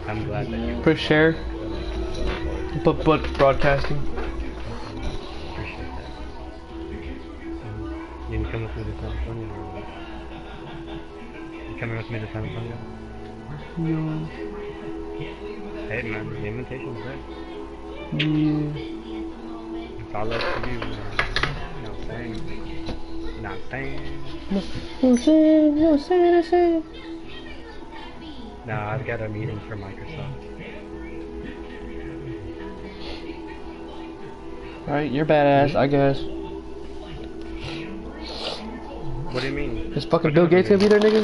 I'm glad that you Push share. But broadcasting. appreciate that. You can come with me to San Antonio or what? You coming with me to San Antonio? No. Hey man, the invitation's there. Yeah. It's all up to you, man. You know what I'm saying? You know what I'm saying? No say. Nah, I've got a meeting for Microsoft. Alright, you're badass, I guess. What do you mean? Is fucking Bill Gates gonna be there, nigga?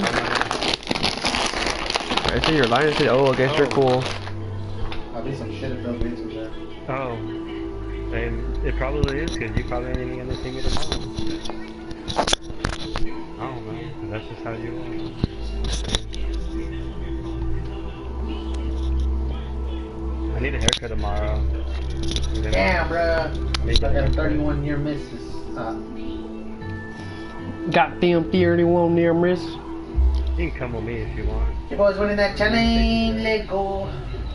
I say you're lying. I said, oh, I guess you're cool. I'll be some shit if Bill Gates was there. Oh. And it probably is, because you probably ain't even gonna see me tomorrow. I don't know, 'cause that's just how you are. I need a haircut tomorrow. Damn, bruh. I got a 31 near misses. Got them 31 near miss. You can come with me if you want. Your boy's winning that challenge. Let go.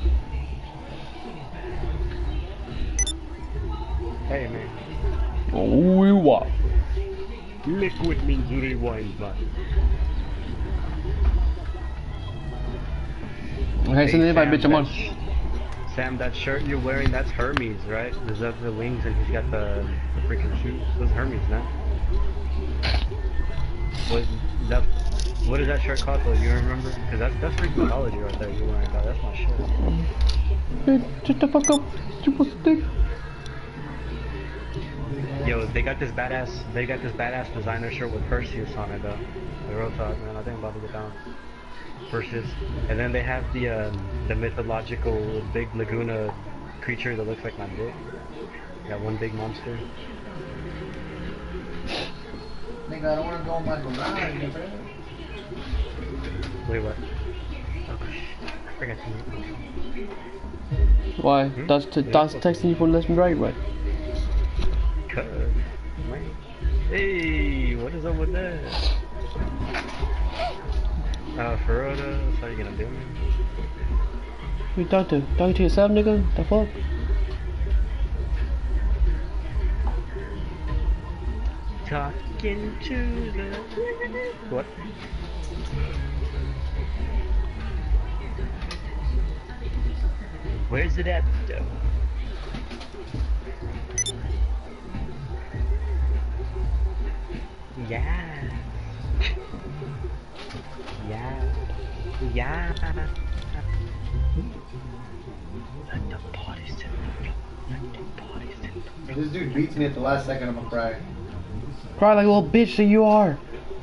Hey man. Oh, you what? Liquid means rewind, man. Okay, send the invite, bitch. I'm on. Sam, that shirt you're wearing, that's Hermes, right? Does that the wings and he's got the freaking shoes? Those Hermes, man. What is that shirt called though? You remember? Because that's freaking mythology right there you're wearing, dog. That's my shit. Hey, shut the fuck up. You pussy. Yo, they got this badass designer shirt with Perseus on it though. The real talk, man. I think I'm about to get down. Perseus. And then they have the mythological big Laguna creature that looks like my dick. That one big monster. Nigga, I don't want to go on my garage, bro. Wait, what? Oh, I forgot to mute. Why? That's texting you from left and right, what? Cuz, man. Hey, what is up with that? Ferota, that's how you gonna do me? Who you talk to? Talking to yourself, nigga? The fuck? Talking to the... What? Where's it at, though? Yeah. Yeah. Let the party sit. Let the party sit. If this dude beats me at the last second, I'm gonna cry. Cry like a little bitch that you are.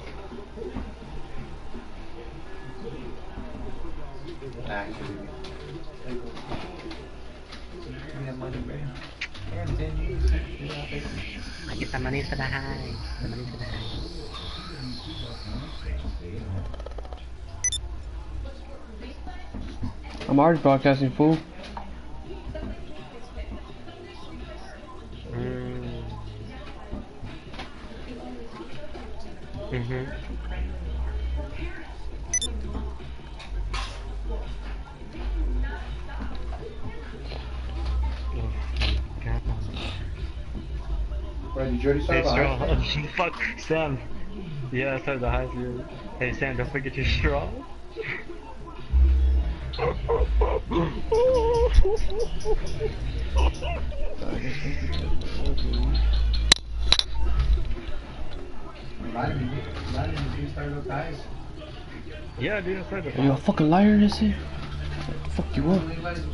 I get the money for the high. The money for the high. I'm already broadcasting, fool. Bro, did you already start the high? Fuck, Sam. Yeah, I started the high field. Hey, Sam, don't forget your straw. Yeah, dude, I started the Are you a fucking liar, this thing? Fuck you up.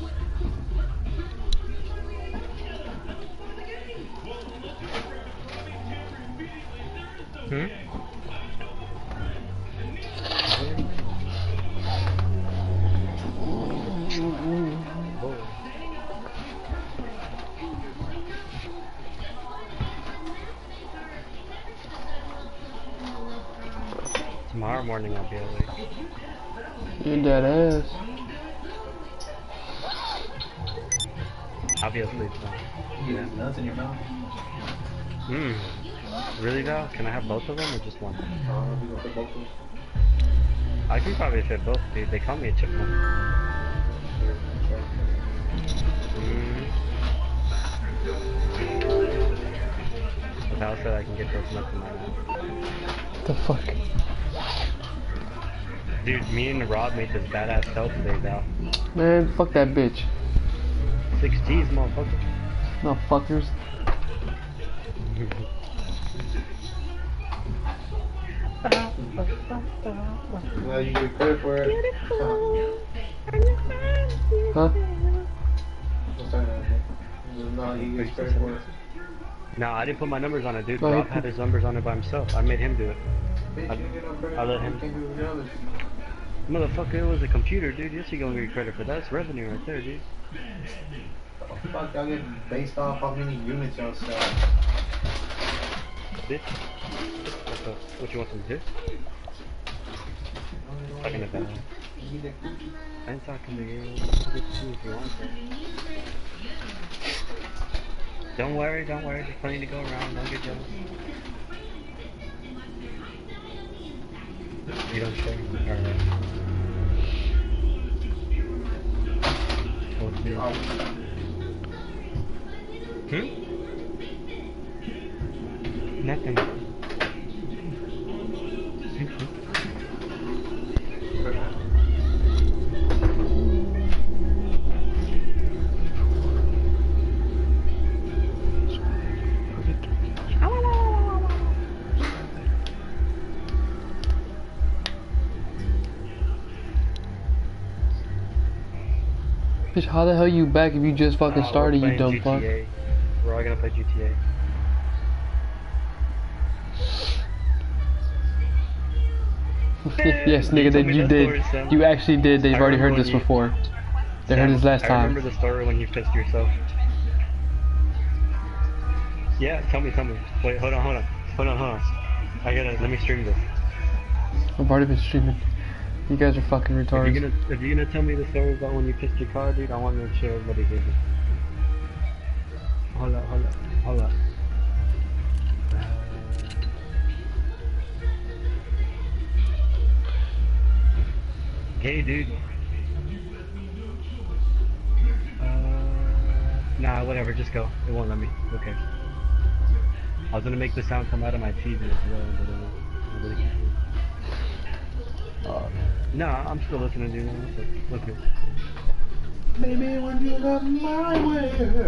Tomorrow morning I'll be awake. You're dead ass. I'll be asleep now. You have nuts in your mouth? Really though? Can I have both of them or just one? You gonna put both of them? I can probably fit both, dude. They call me a chipmunk. But Val said I can get those nuts in my mouth. What the fuck? Dude, me and Rob made this badass stealth today, Val. Man, fuck that bitch. 6 G's, motherfucker. No fuckers. Well, you get credit for it. Huh? No, he gets credit for it. No, I didn't put my numbers on it, dude. No, Rob had his numbers on it by himself. I made him do it. Bitch, you get no credit. I let him. You can't do the others. Motherfucker, it was a computer, dude. Yes, you gonna get credit for that. That's revenue right there, dude. Oh, fuck, y'all get based off how many units y'all sell. Bitch. What you want some dick? Talking about. I ain't talking to you. You get to see if you want to. Don't worry, there's plenty to go around, don't get jealous. You don't share? Alright. Nothing. Bitch, how the hell you back if you just fucking started, you dumb fuck? GTA. We're all gonna play GTA. Yes, nigga, that you did. You actually did. They've already heard this before. They heard this last I time. remember the story when you pissed yourself. Yeah, tell me. Wait, hold on. I gotta, let me stream this. I've already been streaming. You guys are fucking retarded. If you're gonna tell me the story about when you pissed your car, dude, I want to make sure everybody hears it. Hold up. Hey, dude. Nah, whatever, just go. It won't let me. Okay. I was gonna make the sound come out of my TV as well, but I really can't. Nah, I'm still listening to you. Look here. Baby, when you got my way.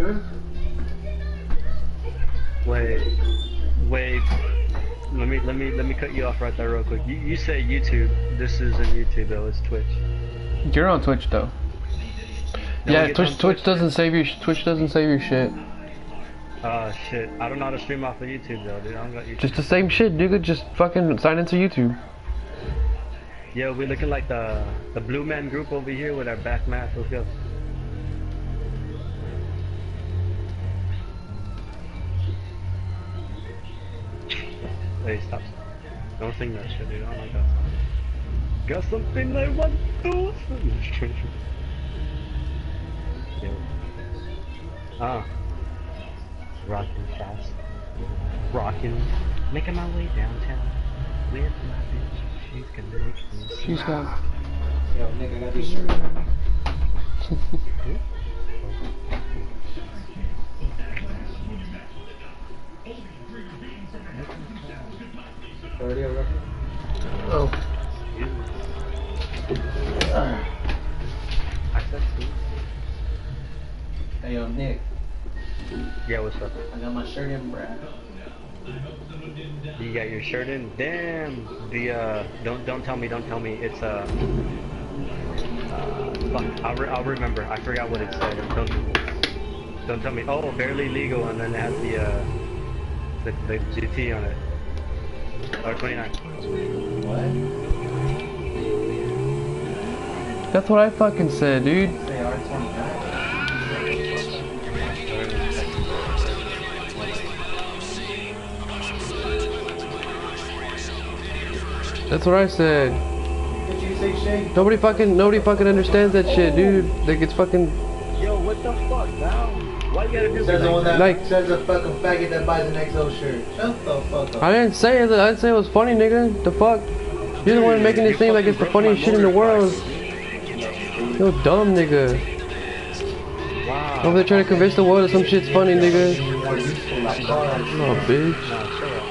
Wait. Let me cut you off right there real quick. You say YouTube. This isn't YouTube though. It's Twitch. You're on Twitch though. Yeah, Twitch doesn't save your shit. Shit. I don't know how to stream off of YouTube though, dude. I don't got YouTube. Just the same shit, dude. Just fucking sign into YouTube. Yeah, we're looking like the Blue Man Group over here with our back mat. Let's go. Hey, stop. Don't sing that shit, dude. I don't like that song. Got something I want to sing. Rockin' fast. Rockin'. Making my way downtown with my bitch. She's gonna make me. She's got. Yo, nigga, got this shirt. Oh. Hey, yo, Nick. Yeah, what's up? I got my shirt in, Brad. You got your shirt in? Damn. The don't tell me. It's fuck. I'll remember. I forgot what it said. Don't tell me. Oh, barely legal, and then it has the GT on it. R29. What? That's what I fucking said, dude. Say R29. That's what I said. Did you say shit? Nobody fucking understands that shit, dude. Like it's fucking. Yo, what the fuck, now? Why you gotta do Says the one that Like- says a fucking faggot that buys an XO shirt. Shut the fuck up. I didn't say it. I didn't say it was funny, nigga. The fuck? You're the one making it seem like it's the funniest shit in the world. Yo, dumb nigga. Nah. Over there trying to convince the world that some shit's funny, nigga. More useful like cars. Oh, bitch. Nah, chill out.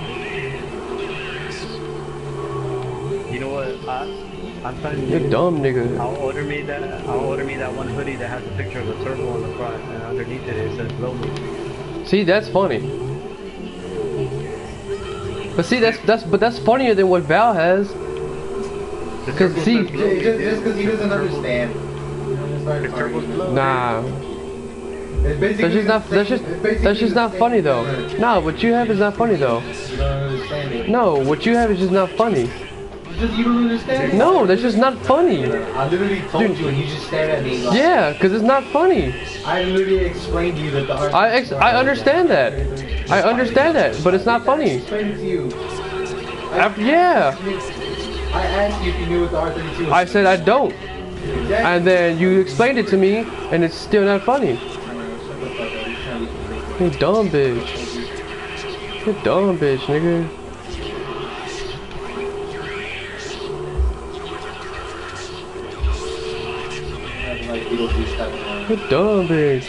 You know what? I'm telling You're you. dumb, nigga. I'll order me that one hoodie that has a picture of a turtle on the front, and underneath it says "Blow me." See, that's funny. But see, that's funnier than what Val has. The Cause turtle see- says, "Blow me." Just because he doesn't understand. The turtle's blow. Nah. It's basically That's just not. the That's same- just. it's basically That's just the not same funny though. word. No, what you have is not funny though. You don't understand it. No, what you have is just not funny. You don't understand it? No, that's just not funny. I literally told Dude. you and you just stared at me. Like, Yeah, cause it's not funny. I literally explained to you that the art. I understand that. I understand that, but it's not I funny. explained it to you. Yeah. I asked you if you knew what the R32 was. I said I don't, Exactly. and then you explained it to me, and it's still not funny. You dumb bitch. You dumb bitch, nigga. You dumb bitch.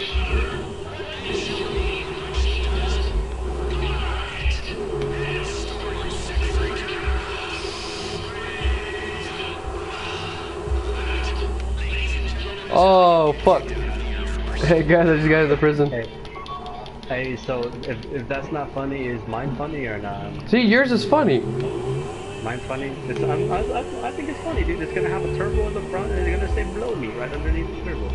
Oh fuck. Hey guys, I just got out of the prison. Hey, so if that's not funny, is mine funny or not? See, yours is funny. Mine funny? I think it's funny, dude. It's gonna have a turbo in the front and it's gonna say "Blow me" right underneath the turbo.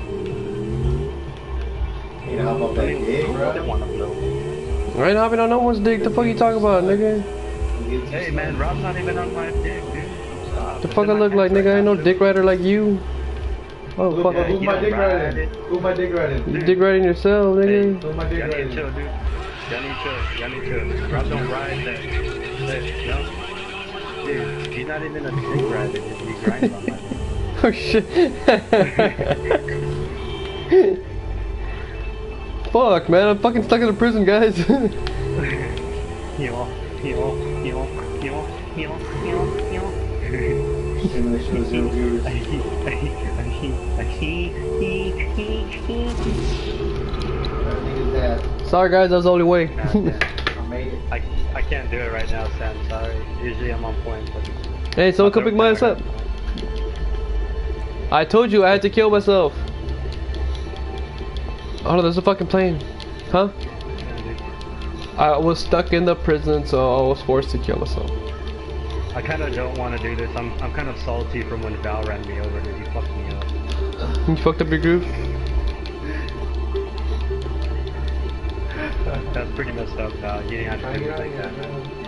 You know how about that gig, Who bro? wouldn't wanna blow? I ain't hopping on no one's dick. The fuck you talking about, nigga? Hey man, Rob's not even on my dick, dude. Stop. The fuck I look like, nigga? I ain't no dick rider like you. Oh fuck. Who's you my don't dick ride riding? it. Who's my dick riding? You dick riding yourself, nigga. Who's my dick Y'all need to riding? chill, dude. Y'all need to chill. Rob don't ride that. No? Dude, he's not even a dick rider. He grinds on my dick. Oh shit. Fuck, man. I'm fucking stuck in a prison, guys. Simulation of zero viewers. Sorry, guys. That was the only way. I made it. I can't do it right now, Sam. Sorry. Usually I'm on point, but Hey, someone come pick my ass up. I told you I had to kill myself. Oh no, there's a fucking plane. Huh? I was stuck in the prison, so I was forced to kill myself. I kind of don't want to do this. I'm kind of salty from when Val ran me over, dude. He fucked me up. You fucked up your groove? That's pretty messed up, Val. You didn't have to do it like that.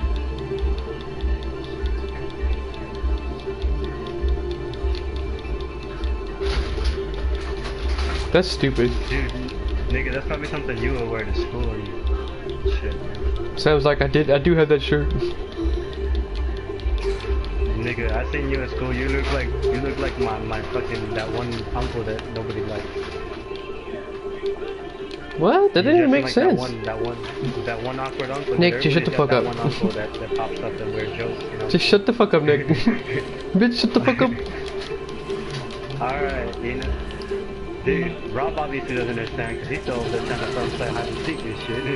That's stupid. Dude, nigga, that's probably something you would wear to school or you shit, man. Sounds like I do have that shirt. Nigga, I seen you at school. You look like my fucking that one uncle that nobody likes. What? That didn't even make sense. That one awkward uncle. Nick, dude. just shut the fuck Everybody's up. got That one uncle that pops up and weird jokes. You know? Just shut the fuck up, Nick. Bitch, shut the fuck up. Alright, you know. Dude, Rob obviously doesn't understand because he's still over there trying to front play hide and seek this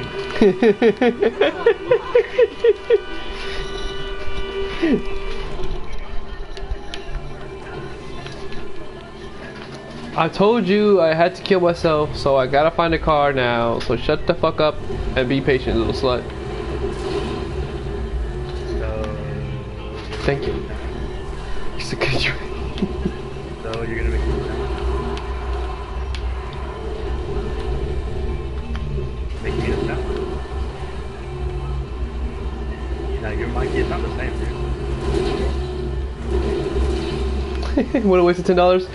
shit. I told you I had to kill myself, so I gotta find a car now. So shut the fuck up and be patient, little slut. So, Thank you. It's a good job. so you're gonna make me a sound? Now your mic is not the same, dude. What a waste of $10.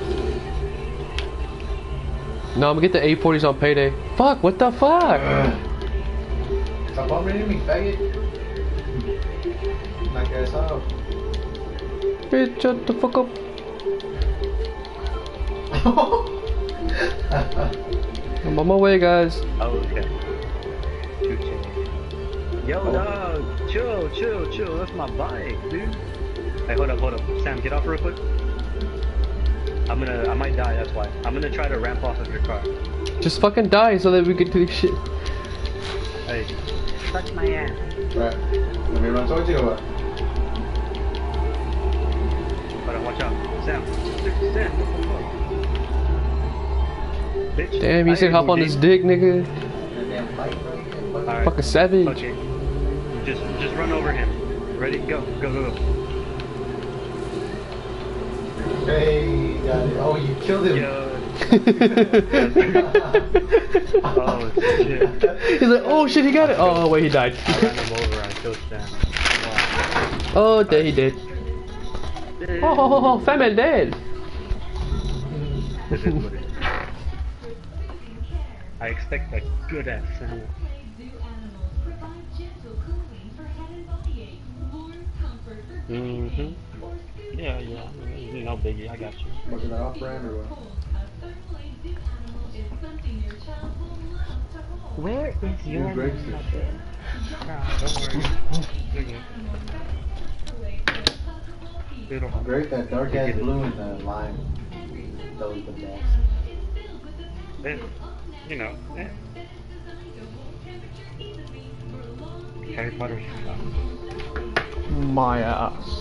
No, I'm gonna get the A40s on payday. Fuck, what the fuck? Stop bumping into me, faggot. Knock your ass off. Bitch, shut the fuck up. I'm on my way, guys. Oh, okay. Yo, dog, chill. That's my bike, dude. Hey, hold up. Sam, get off real quick. I might die, that's why. I'm gonna try to ramp off of your car. Just fucking die so that we can do this shit. Hey, suck my ass. Right. Let me run towards you or what? Hold on, watch out. Sam. Sam, what the fuck? Bitch. Damn, you I said ain't hop on moved this in. dick, nigga. Damn fight, bro. Alright. Fucking savage. Okay. Just run over him. Ready? Go. Go, go, go. Hey, got it. Oh, you killed him. Yo. Oh, shit. He's like, oh shit, he got it. Oh, wait, he died. I ran him over. I killed Sam. Wow. Oh, there he did. Oh, family dead. This is what it is. I expect a good ass Sam. Mm-hmm. Yeah, no biggie, I got you. Was it off brand or what? Where is your breaks it. Don't worry. You're good. Beautiful. Great, that dark ass blue in the lime. That was the best. Then, you know, Harry Potter's stuff. My ass.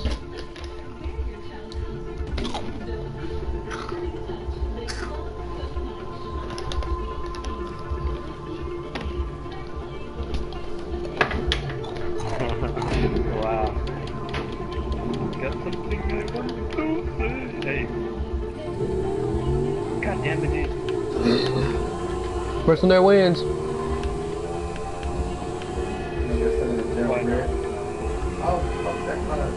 Wow. Got something I want to say. Hey. God damn it, dude. Person that wins. Why? Oh, fuck that car.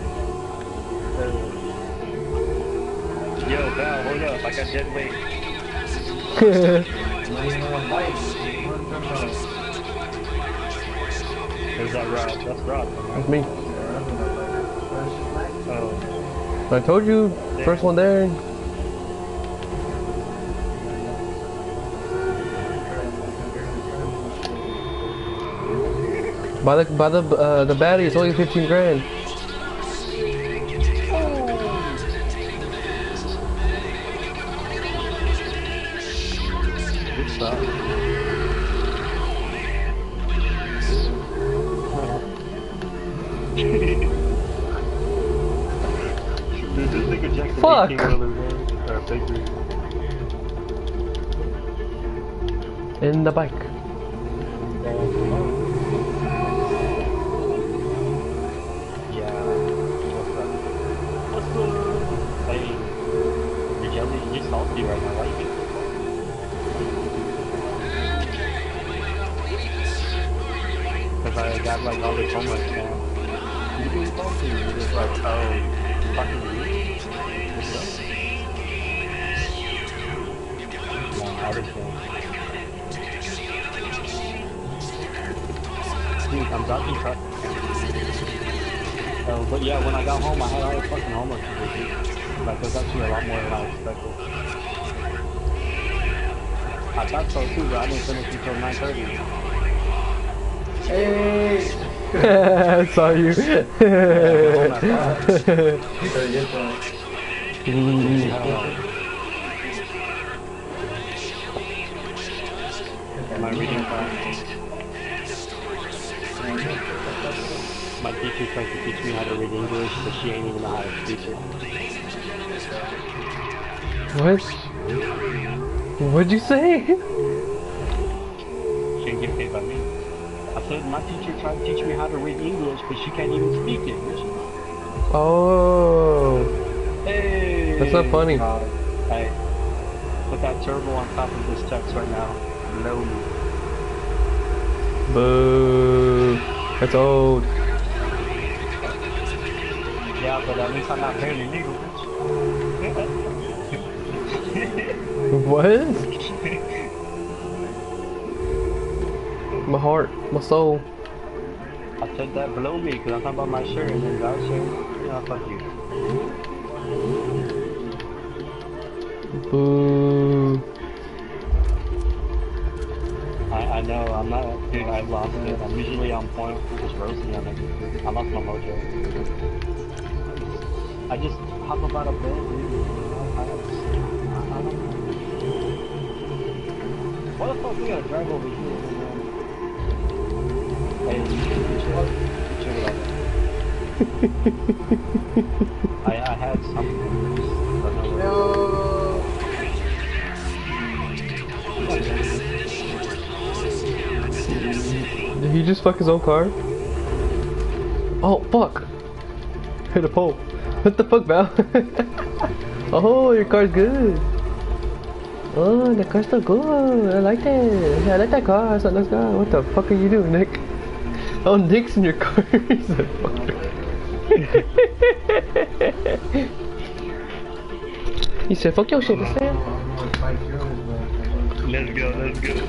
Yo, Val, hold up. I got dead weight. Who's that Rob? That's Rob. That's me. Oh. I told you, first one there. By the baddie, it's only 15 grand. Good stuff. Dude, this nigga Jackson Fuck. 18-wheeler, bro. Or big rig. In the bike. Yeah. What's up? Hey, you're jelly, you're salty right now. Why you getting so salty? Cause I got like all this homework now. You being salty? You're just like, oh, fucking you? What's up? No, I understand. Dude, I'm dodging truck. But yeah, when I got home, I had all this fucking homework to do. Like, there's actually a lot more than I expected. I thought so too, but I didn't finish until 9:30. Hey! I saw you. Am I reading fast? My teacher tried to teach me how to read English, but she ain't even know how to speak it. What? What'd you say? She didn't get paid by me. I said my teacher tried to teach me how to read English, but she can't even speak English. Oh. Hey! That's not funny. Hey, put that turbo on top of this text right now. Blow me. Boo. That's old. Yeah, but at least I'm not paying illegal, bitch. What? My heart, my soul. I said that below me because I'm talking about my shirt and then God's shirt. Yeah, fuck you. Boo. I know, I'm not, dude, I lost it. I'm usually on point, just roasting on it. I lost my mojo. I just hop up out of bed, dude. I don't know. Why the fuck we gotta drive over here, man? Hey, chill it out. I had something. No. Did he just fuck his own car? Oh fuck! Hit a pole. What the fuck, Val? Oh, your car's good. Oh, the car's still good. I like that. I like that car. That's a nice car. What the fuck are you doing, Nick? Oh, Nick's in your car. He's a fucker. He said, "Fuck your shit, Sam." Let's go, let's go.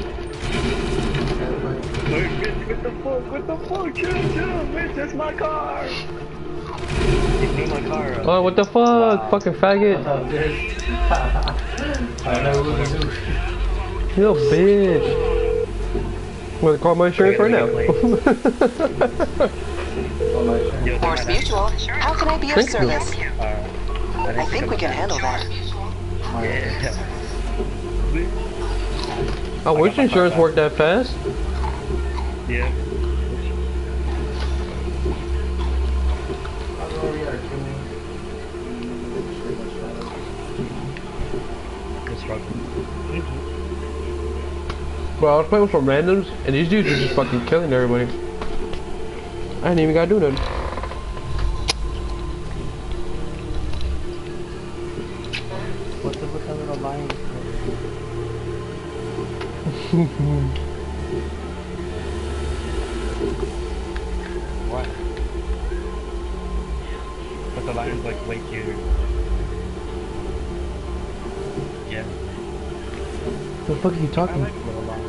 Wait, bitch, what the fuck? What the fuck? Chill, bitch, that's my car! You blew my car up. Oh, what the fuck? Wow. Fucking faggot. I know what to do. You little bitch. Wanna call my insurance right now? Morse Mutual, how can I be of Thank you. service? I I think we can handle that. Yeah. I wish insurance worked that fast. Yeah. It's struggling. Bro, I was playing with some randoms, and these dudes were just fucking killing everybody. I didn't even gotta do nothing. What's up with that little line? What? But the lion's like way cuter. Yeah. The fuck are you I talking? like the little lion.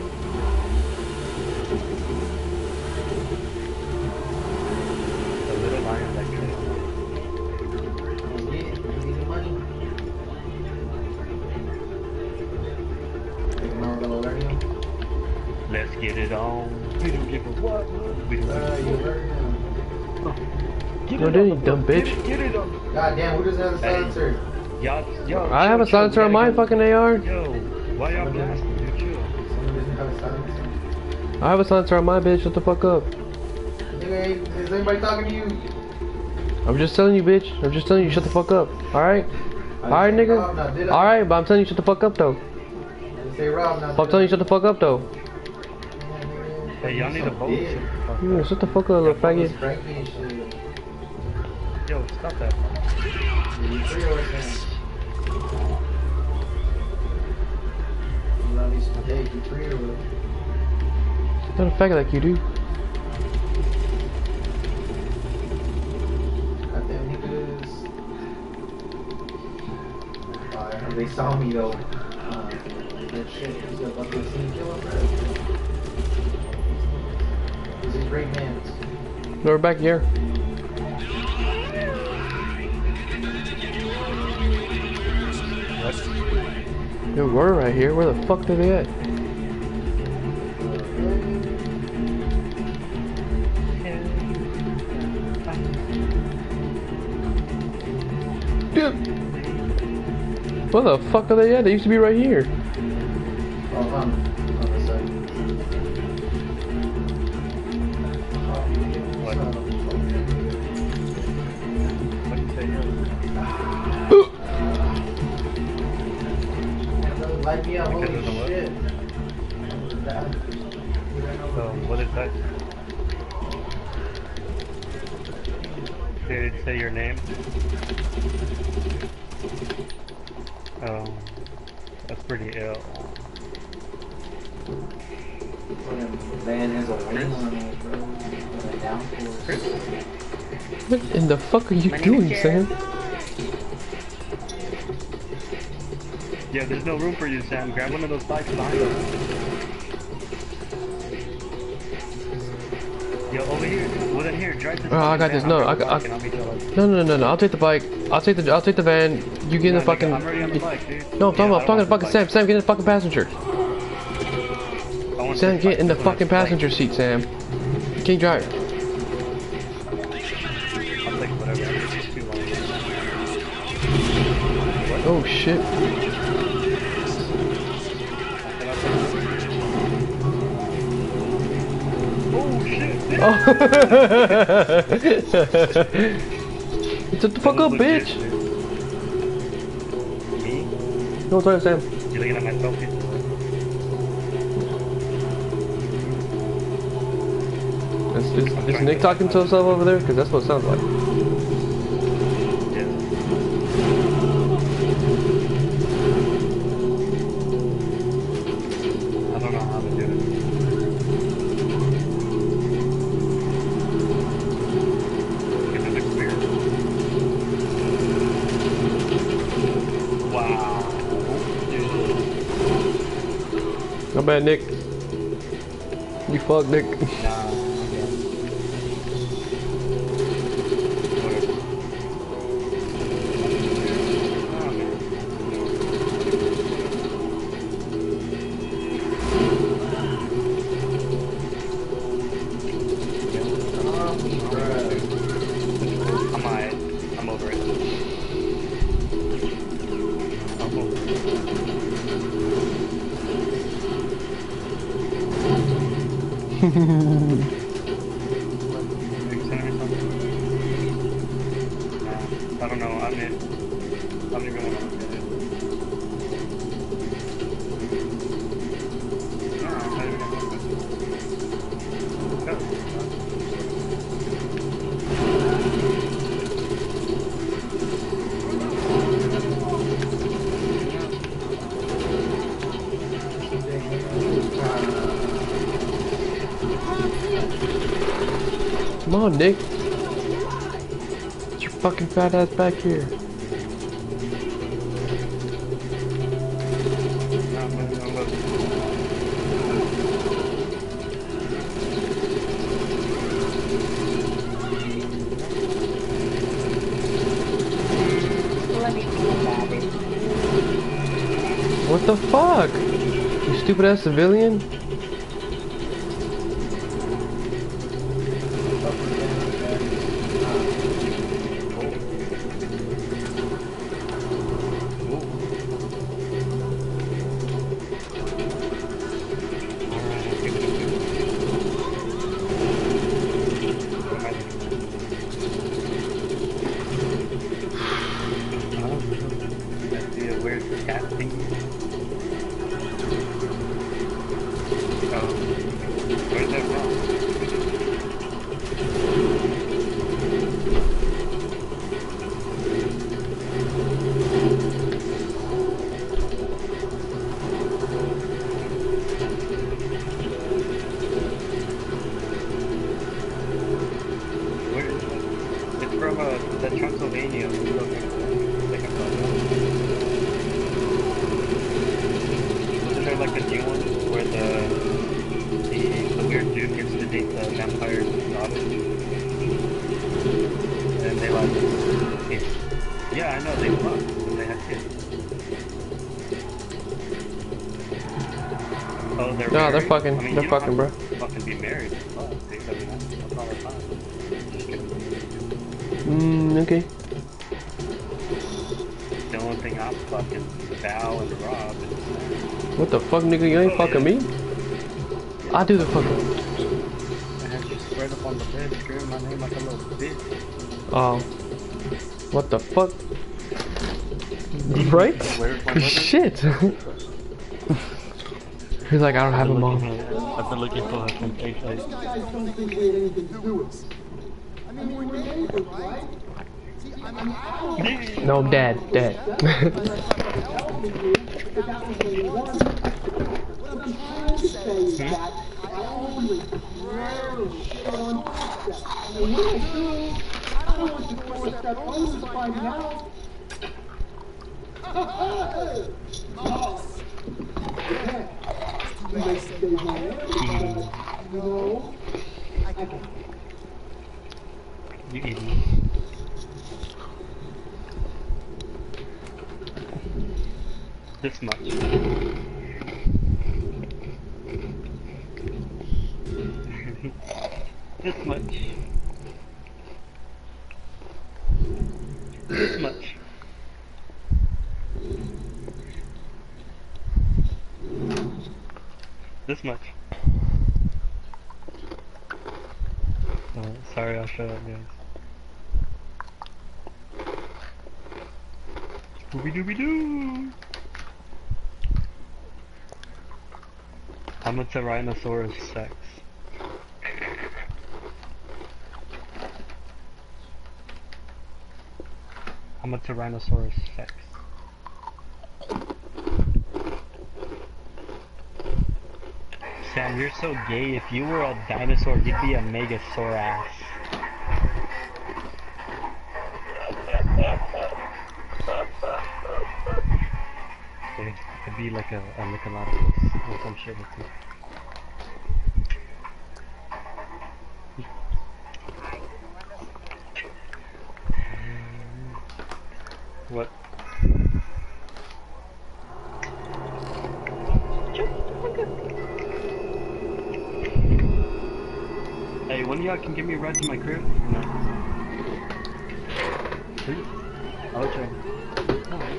The little lion like cute. Let's get it on. We don't give a what. We don't give a What did you dumb bitch? Get it on. God damn, who doesn't have a silencer? Yo, I have a silencer on my fucking AR. Yo, why y'all blasting? Dude, chill. Someone doesn't have a silencer. I have a silencer on my bitch. Shut the fuck up. Nigga, is anybody talking to you? I'm just telling you, bitch. I'm just telling you, shut the fuck up. Alright? Alright, nigga? Rob, now, did I? Alright, but I'm telling you, shut the fuck up, though. I didn't say Rob, now, I'm telling you, shut the fuck up, though. Hey, y'all need a boat. Yeah, shut the fuck up, little faggot. Frankie and shit. Yo, stop that. You free or something? You love me some cake, you free or what? Not a faggot like you do. Goddamn niggas. They saw me though. That shit was about to see kill him, bro. He's a great man. No, we're back here. What? Yo, we're right here. Where the fuck are they at? Dude! Where the fuck are they at? They used to be right here. Oh, on the side. What? What do you say here? Light me up, holy Because of the what? shit. So, what is that? Did it say your name? That's pretty ill. Van has a wing on it, bro. Downforce. What in the fuck are you doing, Sam? Yeah, there's no room for you, Sam. Grab one of those bikes behind us. Yo, over here. Well, then here, drive this. Oh, I got this. No, I'll I grab the bike and got. I'll meet you all. No. I'll take the bike. I'll take the van. You get in the Nah, fucking. nigga, I'm already on the bike, dude. No, I'm talking Yeah, about. I'm talking to fucking Sam. Sam, get in the fucking passenger. I want Sam, this get bike. in the This one fucking is bike. passenger seat, Sam. You can't drive. I'll take whatever. It's too long. Oh shit. I'll take Oh. Shut the fuck up, bitch. Me? No, sorry, Sam. You looking at my selfie? Is Nick talking to himself over there? Because that's what it sounds like. Yeah. I don't know how to do it. Because it looks weird. Wow. Not bad, Nick. You fuck, Nick. Nah, okay. Whatever. Oh, man. I'm alright. I'm over it. I'm over it. Nah, I don't know. I'm in. I don't even want to look at it. No, I'm not even gonna look at it. No. Come on, Nick. Get your fucking fat ass back here. No, I'm not gonna look. What the fuck? You stupid ass civilian? The Transylvania. Wasn't there like a new one where the weird dude gets to date the vampire's daughter? And they like, yeah, I know they fucked and they had kids. Oh, they're No, married? they're fucking. I mean, They're you don't fucking, have bro. to fucking be married. Oh, dude, I mean, that's all the time. Just kidding. Okay. The only thing I'm fucking Val and Rob is What the fuck, nigga? You ain't fucking me? I do the fucking. I had you spread up on the bed, screaming my name like a little bitch. Oh. What the fuck? Right? Where's my mother? Shit. He's like, I don't have a mom. I've been looking for her from face. You guys don't think we had anything to do with it. I mean, we're neighbors, right? See, I mean, No, dad. that was the one. What I'm trying to say is that I only rarely shit on that. And when I do, I don't want you to force that others finding out. No. Yeah. You guys stay home. No. I can't. You idiot. This much. This much. This much. This much. sorry, I'll shut up, guys. Scooby-Dooby-Doo! I'm a Tyrannosaurus sex. I'm a Tyrannosaurus sex. Sam, you're so gay. If you were a dinosaur, you'd be a Megasaurus. It could be like a Nicolaus or some shit like that. What? Hey, one of y'all can give me a ride to my crib? No. Please? I'll try. No.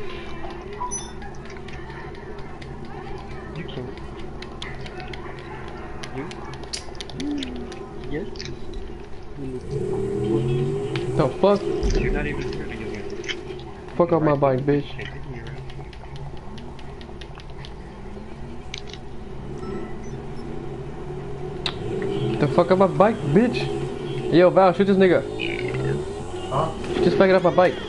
You can't. You? Yes? The fuck? You're not even moving again. Fuck off my bike, bitch. The fuck up my bike, bitch. Yo, Val, shoot this nigga. Huh? Just back it up my bike.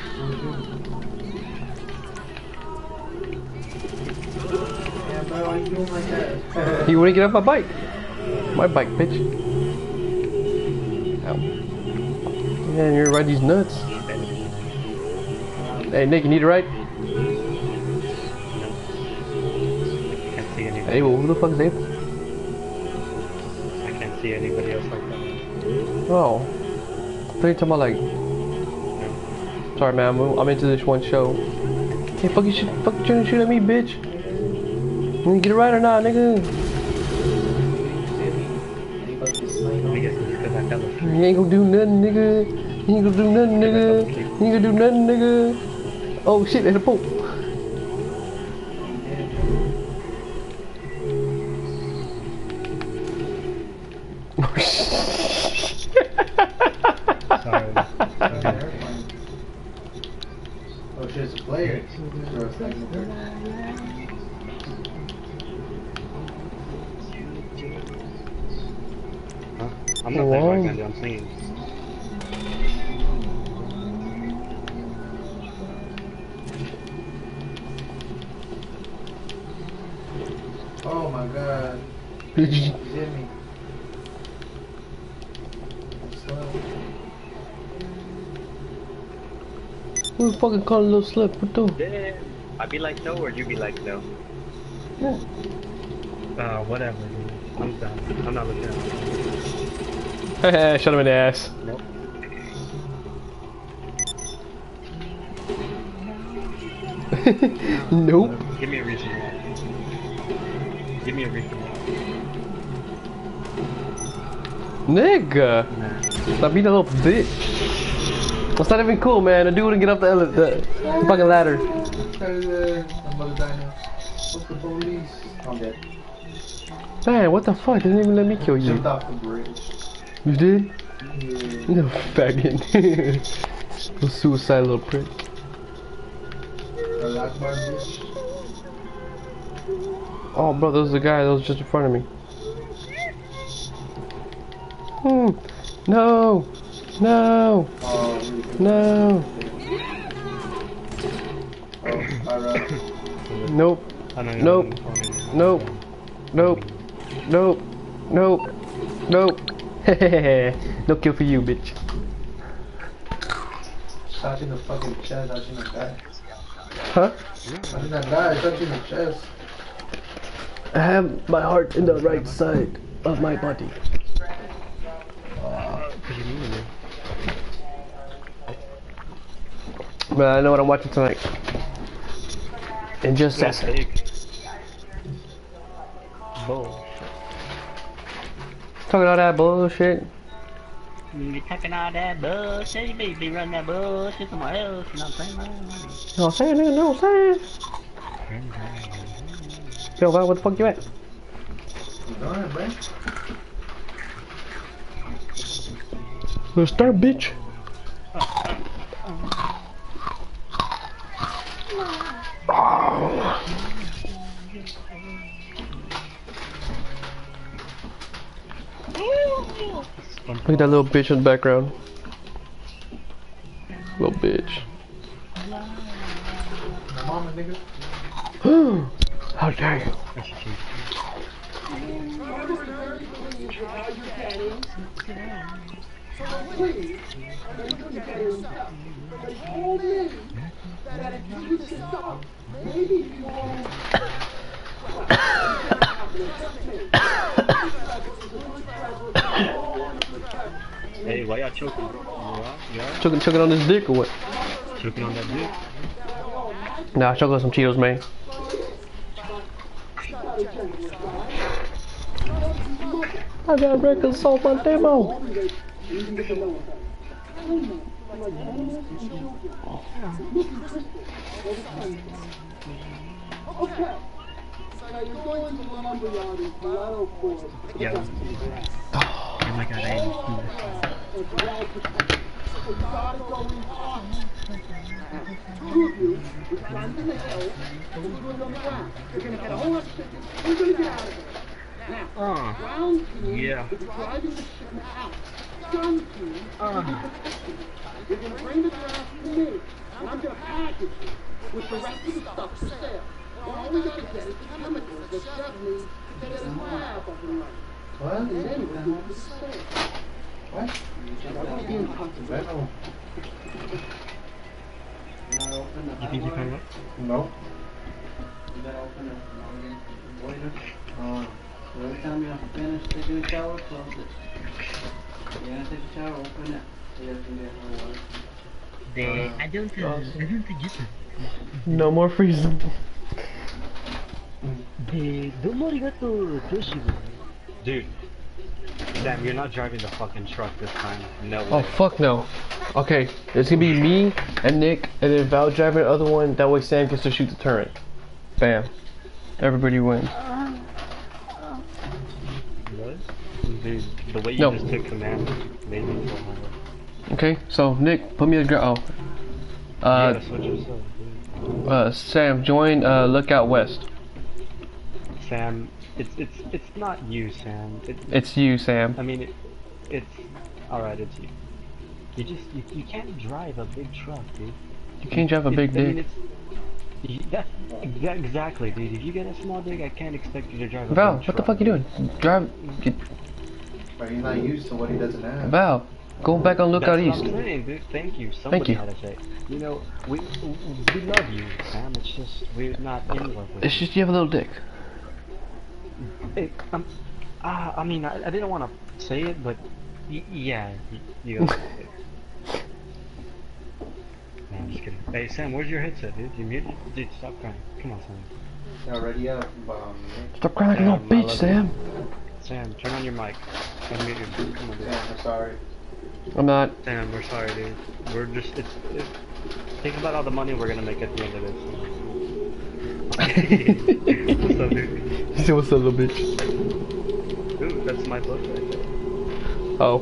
Yeah, bro, why you doing like that? You wanna get off my bike? My bike, bitch. Ow. Man, you're riding these nuts. Hey, Nick, you need a ride? Can't see anybody. Hey, well, who the fuck is April? I can't see anybody else like that. Oh. What are you talking about, like... Sorry, man, I'm into this one show. Hey, fuck you trying to shoot at me, bitch. You gonna get a ride or not, nigga? I guess it's because I fell asleep. You ain't gonna do nothing, nigga. You ain't gonna do nothing, nigga. You ain't gonna do nothing, nigga. Oh shit, there's a poop. Sorry. Oh shit, it's a player. Huh? I'm not that right now, I'm singing. Oh my god. Who You hit me. the fucking call a little slip? What the? Yeah. I'd be like no, or you be like no? Yeah. Whatever, dude. I'm done. I'm not looking at it. Shut him in the ass. Nope. Nope. Give me a reason why. Give me a reason why. Nigga. Nah. Stop being a little bitch. That's not even cool, man. The dude wouldn't get up the fucking ladder. I'm about to die now. What's the police? I'm dead. Man, what the fuck? They didn't even let me kill you. Jumped off the bridge. You did? Yeah. No, faggot. Little suicide little prick. Relax, my bitch. Oh, bro, there was a guy that was just in front of me. No! No! Oh, really? No! Oh, alright. Nope. I don't Nope. know. Nope. Nope. Nope. Nope. Nope. No kill for you, bitch. Shot you in the fucking chest, I shouldn't die. Huh? I shouldn't die, I shot you in the chest. I have my heart in the right side of my body. What do you mean, man? Man, I know what I'm watching tonight. Injustice. Bull. Talking all that bullshit. You talking all that bullshit, you be running that bullshit somewhere else, you know what I'm saying, man? You know what I'm saying, nigga? Know what I'm saying? Yo, Val, what the fuck you at? Go ahead, bro. Let's start, bitch. Look at that little bitch in the background. Little bitch. Mama, nigga. How dare you? Please, they told me that if you would stop, maybe you won't. Hey, why y'all choking, bro? You alright? Choking on this dick or what? Choking on that dick? Nah, choking on some Cheetos, man. I got record salt on demo. Okay. Now you're going to the lumberyard in Colorado Ford. Yeah. Oh my god, I didn't see this. It's well protected. So you gotta go in cautious. Two of you will climb to the hill, and we're going on the ground. You're gonna get a whole lot of chickens. We're gonna get out of there. Now, round two Yeah. is driving the shipment out. Gun two is protecting it. You're gonna bring the grass to me, and I'm gonna package it with the rest of the stuff for sale. And all we gotta get is the chemicals that Jeff needs to get his lab up and running. What? And then we'll do the sale. What? I'll be in touch with you. You think you can look? No. You gotta open it boiler. So every time you finish taking a shower, close it. You're gonna take a shower, open it. So you can get more water. I don't get it. No more freezing. Dude, Sam, you're not driving the fucking truck this time. No way. Oh fuck no. Okay, it's gonna be me and Nick, and then Val driving the other one. That way Sam gets to shoot the turret. Bam. Everybody wins. What? Dude, the way you No. just took command made me so hungry. Okay, so Nick, put me in the ground. You Oh. gotta switch yourself, dude. Sam, join Lookout West. Sam, it's not you, Sam. It's you, Sam. I mean, it's alright. It's you. You can't drive a big truck, dude. You can't drive a big I mean, dick. Exactly, dude. If you get a small dick, I can't expect you to drive a Val, big what the truck. fuck you doing? Drive. But he's not used to what he doesn't have. Val, go back on Lookout That's East. what I'm saying, dude. Thank you. Somebody you. had to say. You know, we love you, Sam. It's just we're not in love with It's you. just you have a little dick. I mean, I didn't want to say it, but yeah, you got it. No, I'm just kidding. Hey, Sam, where's your headset, dude? You muted? Dude, stop crying. Come on, Sam. Already up. Stop crying like a little Sam, I bitch, love Sam. you. Sam, turn on your mic. Unmute your. Come on, dude. Yeah, I'm sorry. I'm not. Sam, we're sorry, dude. We're just. Think about all the money we're gonna make at the end of this. What's up, dude? You say what's up, little bitch? Dude, that's my book right there. Oh.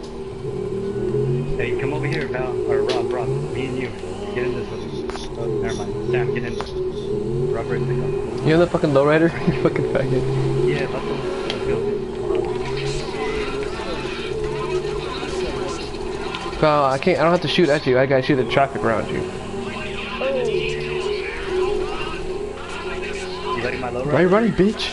Hey, come over here, pal. Or Rob, me and you. Get in this with me. Oh, never mind. Sam, get in this. Robert, pick up. You on the fucking lowrider? You fucking faggot. Yeah, let's go. Val, I don't have to shoot at you. I gotta shoot the traffic around you. You letting my low Why you running, bitch?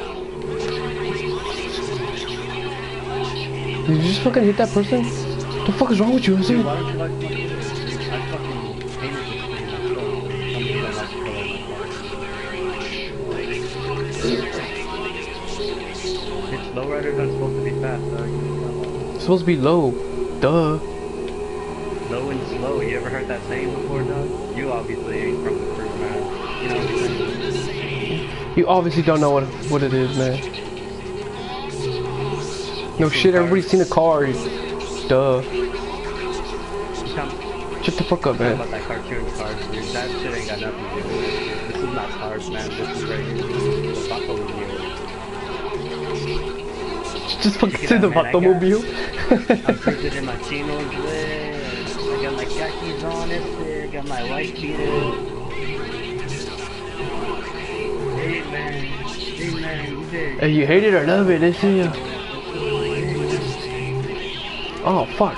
Did you just fucking hit that person? What the fuck is wrong with you? I said, Why don't you like my I fucking painted this thing. I'm like color It's lowriders aren't supposed to be fast, though. it's supposed to be low. Duh. Low and slow. You ever heard that saying before, Doug? You obviously ain't from the crew, man. You know what I'm saying? You obviously don't know what it is, man. No shit, everybody's seen a car. Duh. Shut the fuck up, Talking man. about that cartoon Cars, dude. That shit ain't got nothing to do with it. This is not Cars, man. This is right here. The Buffalo here. Just fucking Check it send out, the man, I automobile. I'm cruising in my chinos, man. I got my khakis on, I got my white beater. Hey man, you there? Hey, you hate it or love it, this is. Oh fuck.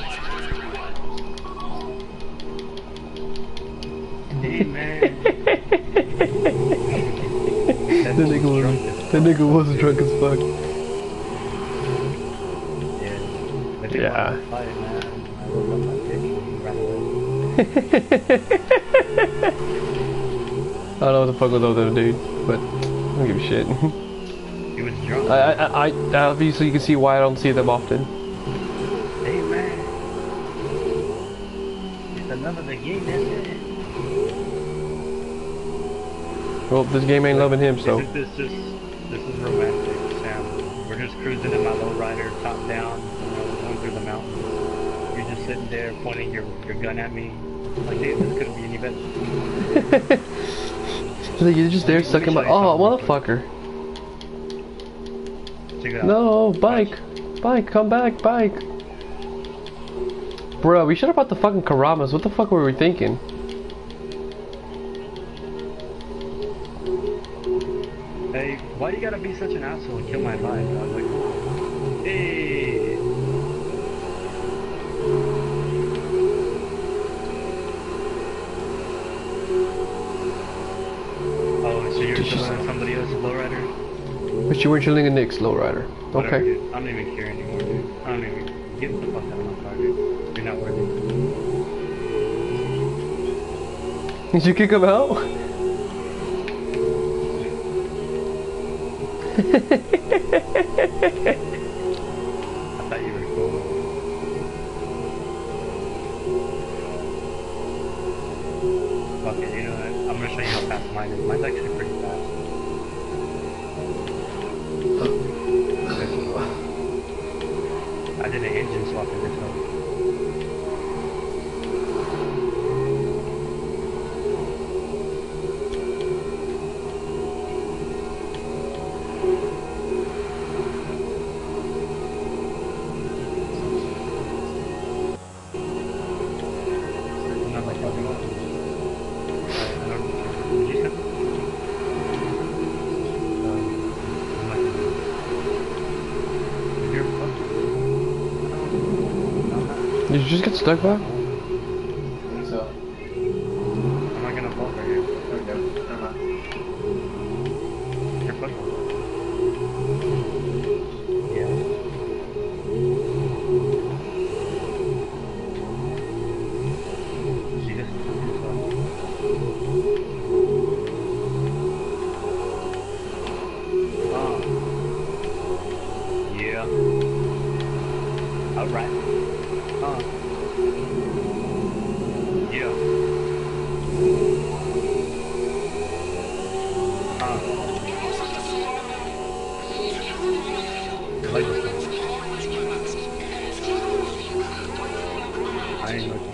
Hey man. That nigga was drunk as fuck. Yeah. Fight, man. I looked up my dick and he ran away. I don't know what the fuck was over there, dude, but I don't give a shit. He was drunk. I obviously you can see why I don't see them often. Hey man. It's another the game, isn't it? Well, this game ain't loving him, so. This is romantic, Sam. We're just cruising in my lowrider, top down, going through the mountains. You're just sitting there pointing your gun at me. Like, hey, this couldn't be any better. Like, you're just there stuck in my. Oh, motherfucker. Check it out. No, bike. Bike, come back, bike. Bruh, we should have brought the fucking Karamas. What the fuck were we thinking? Hey, why you gotta be such an asshole and kill my vibe? I was like, hey. Oh, so you're chilling in somebody else's lowrider? But you weren't chilling in Nick's lowrider. Whatever, Okay. dude. I don't even care anymore, dude. I don't even... Get the fuck out of my car, dude. You're not worthy. Did you kick him out? I thought you were cool. Fuck it, you know what? I'm gonna show you how fast mine is. Mine's actually pretty fast. I did an engine swap in this one. Not like fucking up. Did you send it? I'm like, you're fucking. Did you just get stuck back? I think so. I'm not gonna fall right here. There we go. Never mind. You're fucking. Yeah. See this? Oh. Yeah. Alright. Yeah. Like this one. I ain't looking.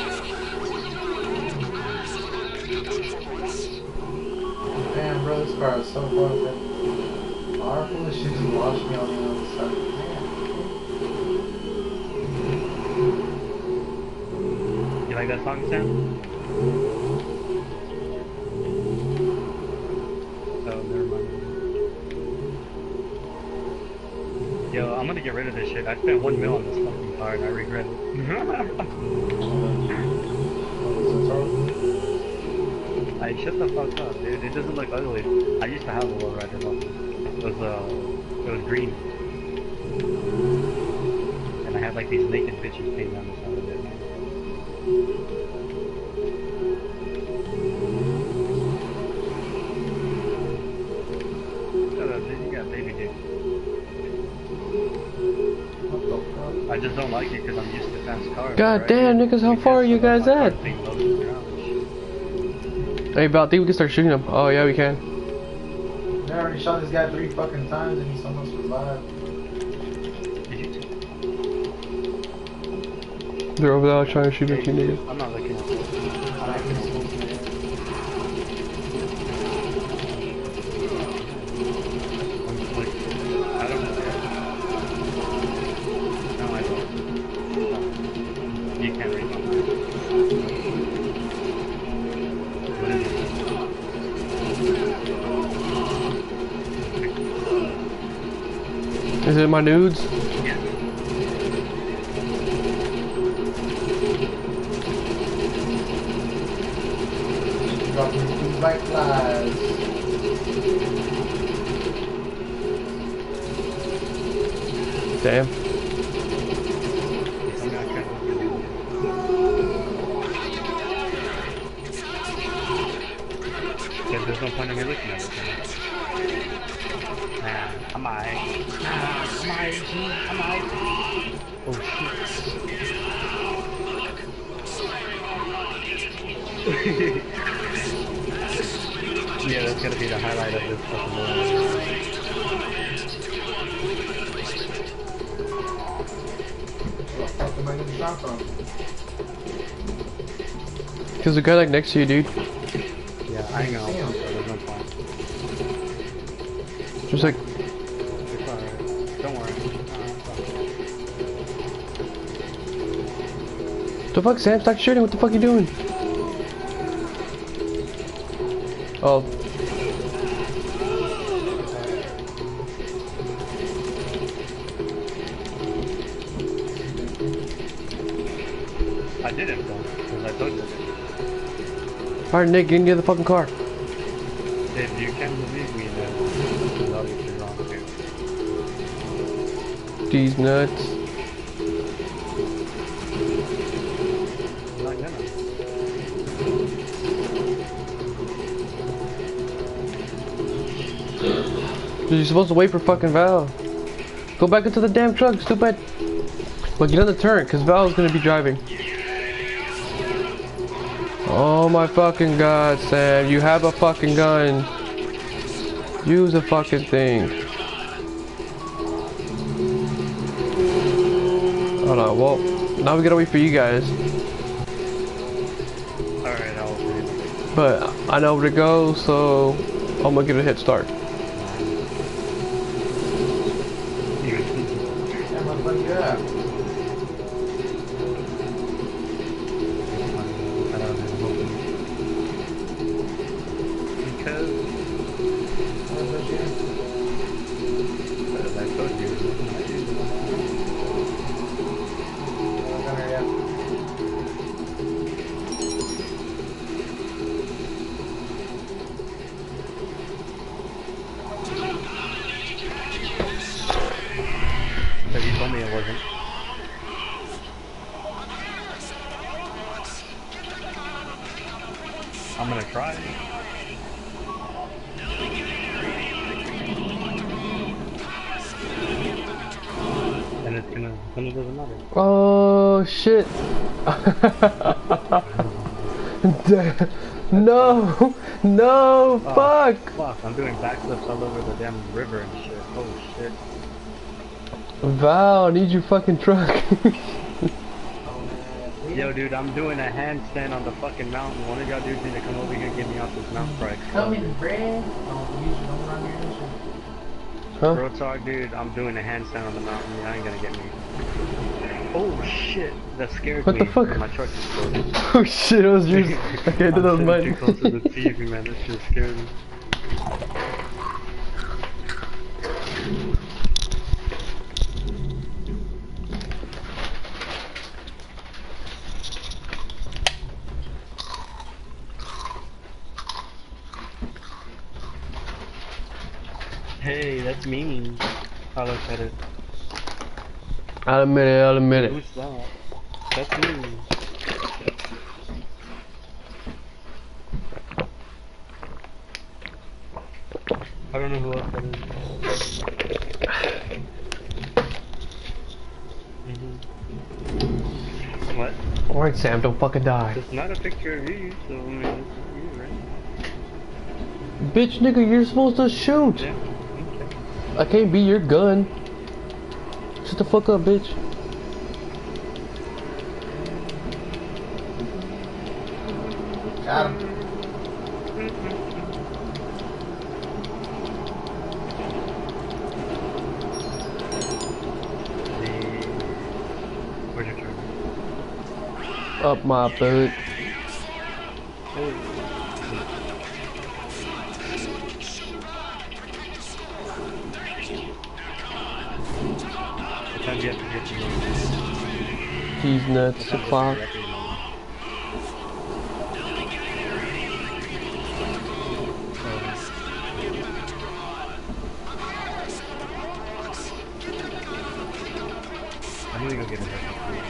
Damn, bro, this car is so broken. Powerful as shit just launched me on the other side. You like that song, Sam? Oh, never mind. Yo, I'm gonna get rid of this shit. I spent $1 million on this fucking car and I regret it. Like, shut the fuck up, dude. It doesn't look ugly. I used to have a lowrider though. It was green. And I had like these naked bitches painted on the side of it. Shut up, dude. You got baby dick. What the fuck? I just don't like it because I'm used to fast cars. God right? damn, niggas, how far are you guys at? Hey, about think we can start shooting them. Oh yeah, we can. I already shot this guy 3 fucking times and he's almost survived. They're over there trying to shoot at you, niggas. I'm not looking at this. I don't care. Is it my nudes? Dropping things like flies. Damn. There's no point in me looking at it. Nah, I'm alright. I'm alright. Oh shit. Yeah, that's gonna be the highlight of this fucking movie. What the fuck am I getting shot from? Cause the guy like next to you, dude. Yeah, I ain't gonna open, so there's no point. Just like, It's alright. Don't worry. the fuck, Sam? Stop shooting. What the fuck you doing? Oh. I didn't though, because I told you. Alright, Nick, get in the other fucking car. If you can't believe me, then it's obviously wrong too. These nuts. I'm not gonna. You're supposed to wait for fucking Val. Go back into the damn truck, stupid. But get on the turn, cause Val's gonna be driving. Oh my fucking god, Sam. You have a fucking gun. Use a fucking thing. Hold on, well, now we gotta wait for you guys. Alright, I'll read it. But I know where to go, so I'm gonna get a head start. Yeah, motherfucker, yeah. Because I told you. Because you told me it wasn't. I'm gonna try. And it's gonna, then it doesn't matter. Oh shit. No, no, Oh, fuck. Fuck, I'm doing backflips all over the damn river and shit. Oh shit. Val, I need your fucking truck. Yo dude, I'm doing a handstand on the fucking mountain. One of y'all dudes need to come over here and get me off this mountain before I Tell me explode. the bread. Don't use it, don't run your mission. Huh? Real talk dude, I'm doing a handstand on the mountain. You ain't gonna get me. Oh shit, that scared What me. the fuck? My truck exploded. Oh shit, it was yours. Okay, that was I'm mine. sitting too close to the TV, man. That shit scared me. Hey, that's me. I look at it. I'll admit it, I'll admit it. Who's that? That's me. I don't know who else that is. What? Alright, Sam, don't fucking die. It's not a picture of you, so I mean, it's you, right? Bitch, nigga, you're supposed to shoot. Yeah. Okay. I can't be your gun. Shut the fuck up, bitch. Got him. Where's your turn? Up my butt. Cheese nuts, o'clock. I'm gonna go get a haircut.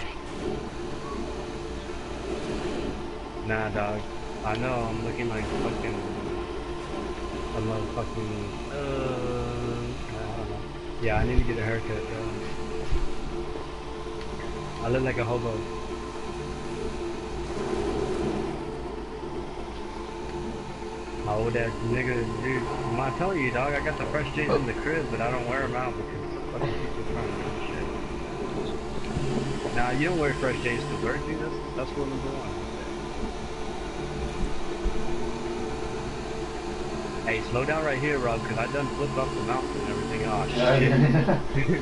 Nah, dog. I know, I'm looking like fucking... I love fucking... I don't know. Yeah, I need to get a haircut, bro. I look like a hobo. My old ass nigga, dude. I'm telling you, dog, I got the fresh J's in the crib, but I don't wear them out because fucking people trying to do shit. Nah, you don't wear fresh J's to work, dude. That's what I'm doing. Hey, slow down right here, Rob, because I done flipped off the mountain and everything. Oh, shit.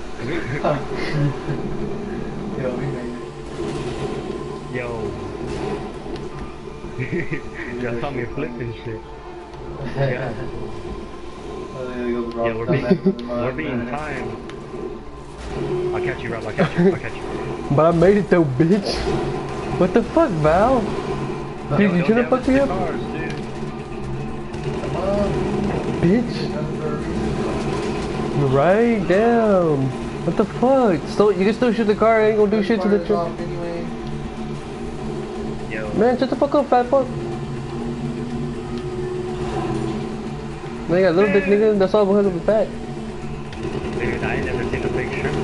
Yo, we made it. Yo. Y'all saw me flipping shit. Yeah. Yeah, we're being timed. I'll catch you, Rob. I'll catch you. But I made it though, bitch. What the fuck, Val? Dude, you trying to fuck me up? Cars, dude. Bitch. Right down. What the fuck? Still, you can still shoot the car. I ain't gonna do shit to the truck. Anyway. Yo. Man, shut the fuck up, fat fuck. Man, you got a little dick, nigga. That's all because of the fat. Dude, I ain't never seen a big shrimp.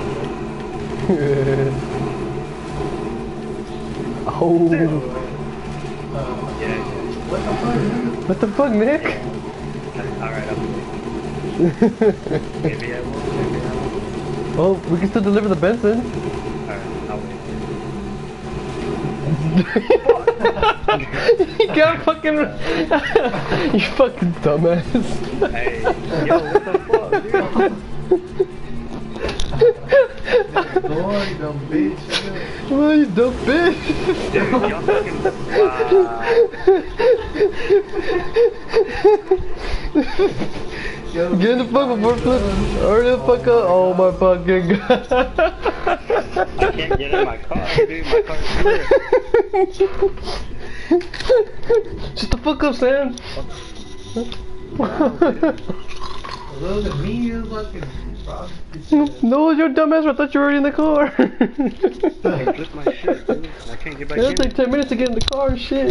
Oh. Yeah. What the fuck, Nick? Alright, maybe I will. Oh, we can still deliver the Benson. Alright, I'll wait. You got fucking... you fucking dumbass. Hey, yo, what the fuck, dude? Boy, you dumb bitch. Oh, you dumb bitch. Dude, y'all fucking... Get in the fuck before flip. Hurry the fuck up. Oh my fucking god. I can't get in my car, dude. My car's clear. Shut the fuck up, Sam. Look at me, you fucking... No, you're dumbass. I thought you were already in the car. I flipped my shit, dude. I can't get back It in. took like 10 minutes to get in the car and shit.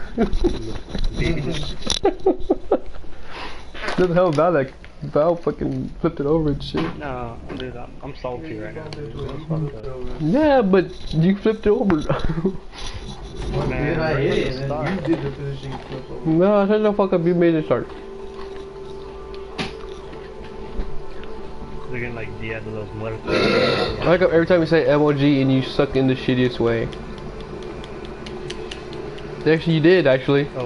Doesn't help Val, like, Val fucking flipped it over and shit. No, dude, I'm salty right now, dude. That's fucked up. Yeah, but you flipped it over. Man, I hit it, and then you did the finishing flip over. No, shut the fuck up. You made it start. Looking like Dia de los Muertos. I like how every time you say MOG and you suck in the shittiest way. Actually, you did, actually. Oh,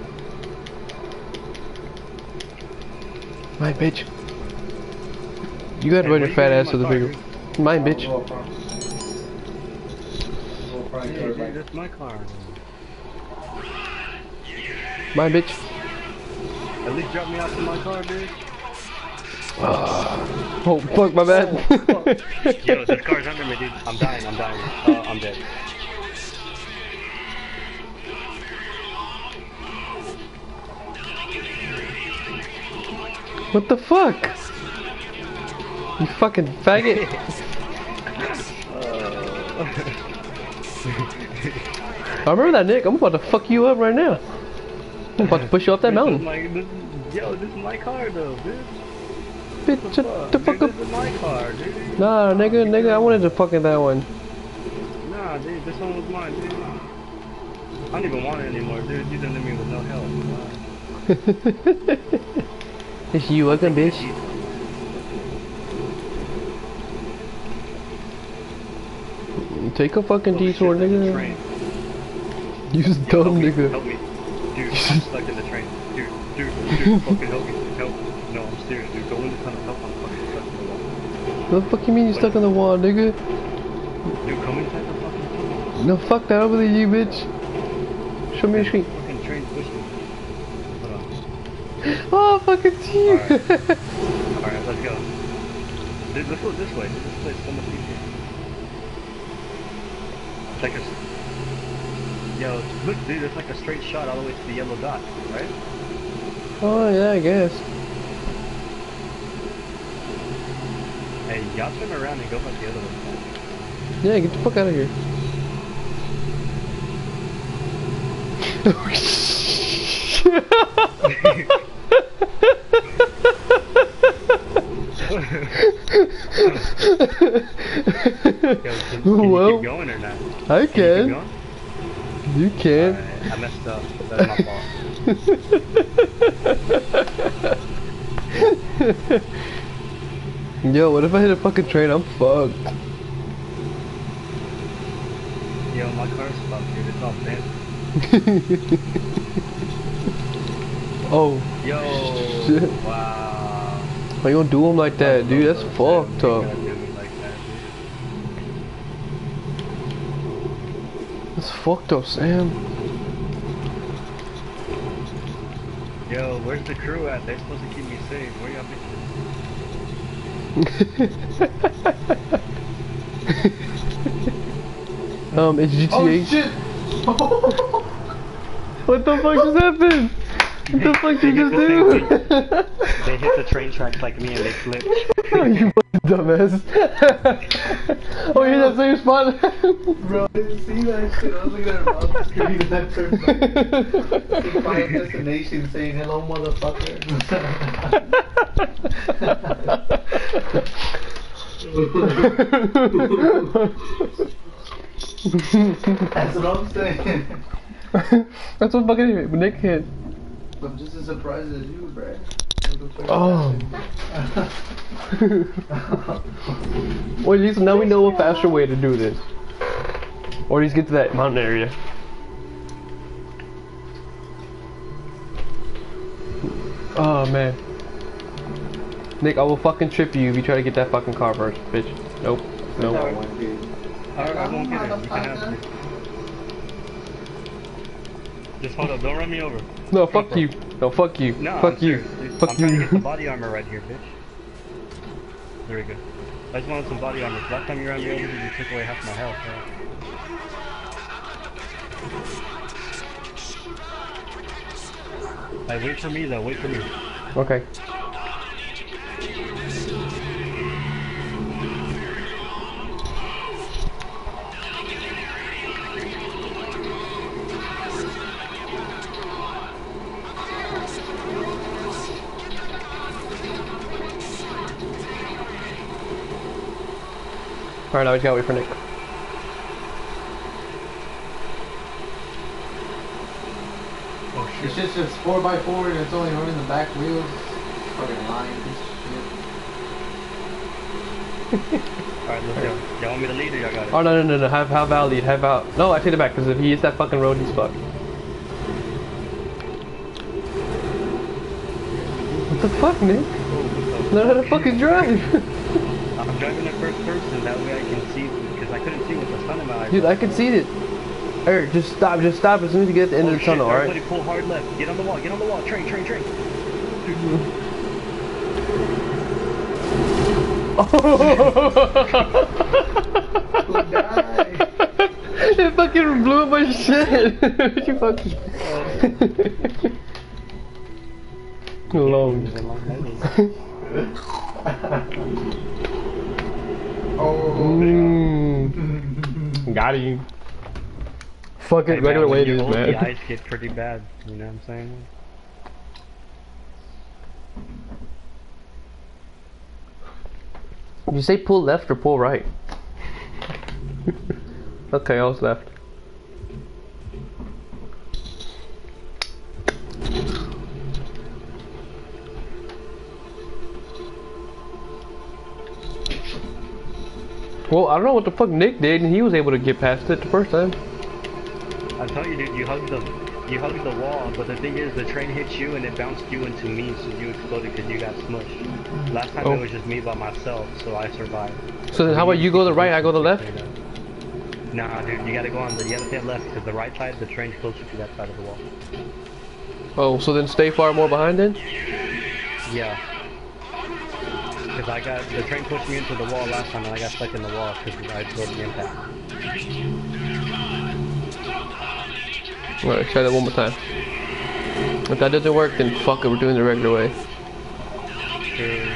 My bitch. You gotta run your fat ass to the bigger. Mine, bitch. yeah, dude, that's my car. Mine, bitch. At least drop me out to my car, bitch. Oh, fuck, my bad. Yo, this car's under me, dude. I'm dying. I'm dead. What the fuck? You fucking faggot. I remember that, Nick. I'm about to fuck you up right now. I'm about to push you off that mountain. This is my car, though, bitch. Bitch, shut the fuck up. This is my car, dude. Nah, nigga, I wanted to fucking that one. Nah, dude, this one was mine, dude. I don't even want it anymore, dude. You done hit me with no help. It's you, ugly bitch. Take a fucking detour, nigga. You just dumb nigga. Help me. Dude, I'm stuck in the train. Dude, fucking help me. Help. No, I'm serious, dude. Go in the tunnel. Help, I'm fucking stuck in the wall. What the fuck you mean you stuck in the wall, nigga? Dude, come inside the fucking tunnel. No, fuck that. I believe you, bitch. Show me your screen. Fucking train pushing. Hold on. Oh, fuck, it's you. Alright, let's go. Dude, let's go this way. This place is so much easier. It's like a... Yo, look dude, it's like a straight shot all the way to the yellow dot, right? Oh yeah, I guess. Hey, y'all turn around and go back the other way. Yeah, get the fuck out of here. Yo, can you Well, keep going or not? I Can you keep can. going? You can. Alright, I messed up. That's my fault. Yo, what if I hit a fucking train? I'm fucked. Yo, my car's fucked, dude. It's all bent. Oh, Yo, shit. wow. Why you gonna do him like that, dude? That's fucked up. That's fucked up, Sam. Yo, where's the crew at? They're supposed to keep me safe. Where y'all bitches? It's GTA. Oh shit! What the fuck just happened? What the fuck did you just do? They hit the train tracks like me and they flipped. You fucking dumbass. Oh, you're in that same spot? Bro, I didn't see that shit. I was looking at it off the screen and that turned on. Final Destination saying hello, motherfucker. That's what I'm saying. That's what fucking Nick hit. I'm just as surprised as you, bruh. Oh. Well, at least now we know a faster way to do this. Or at least get to that mountain area. Oh man. Nick, I will fucking trip you if you try to get that fucking car first, bitch. Nope. Nope. I won't get it. You can have it. Just hold up. Don't run me over. No, fuck you. No, fuck you. No, fuck I'm you. serious, dude. Fuck I'm trying to get the you. body armor right here, bitch. There we go. I just wanted some body armor. Last time you ran me over, you took away half my health. Right? Hey, wait for me though. Wait for me. Okay. Alright, now we just gotta wait for Nick. Oh It's shit. just 4x4 and it's only running the back wheels. Fucking lying piece of shit. Alright, let's go. Y'all want me to lead or y'all got it? Oh no, have Val lead, have Val. No, I take it back, because if he hits that fucking road, he's fucked. What the fuck, Nick? Learn how to fucking drive! I'm driving in first person, that way I can see, because I couldn't see with the sun in my eyes. Dude, I can see it. Eric, just stop as soon as you get at the end of the tunnel, alright? Everybody pull hard left. Get on the wall, train. It fucking blew up my shit! You fucking... Long. Got him. Fucking Hey, regular man, when way it you're is, old, man. the eyes get pretty bad, you know what I'm saying? You say pull left or pull right? Okay, I was left. Well, I don't know what the fuck Nick did, and he was able to get past it the first time. I tell you, dude, you hugged the wall, but the thing is, the train hit you and it bounced you into me, so you exploded because you got smushed. Last time it was just me by myself, so I survived. So then how about you go the right, I go the left? Nah, dude, you gotta stay left, because the right side, the train's closer to that side of the wall. Oh, so then stay far more behind then? Yeah. Because the train pushed me into the wall last time and I got stuck in the wall because I absorbed the impact. Alright, try that one more time. If that doesn't work, then fuck it, we're doing it the regular way. Sure.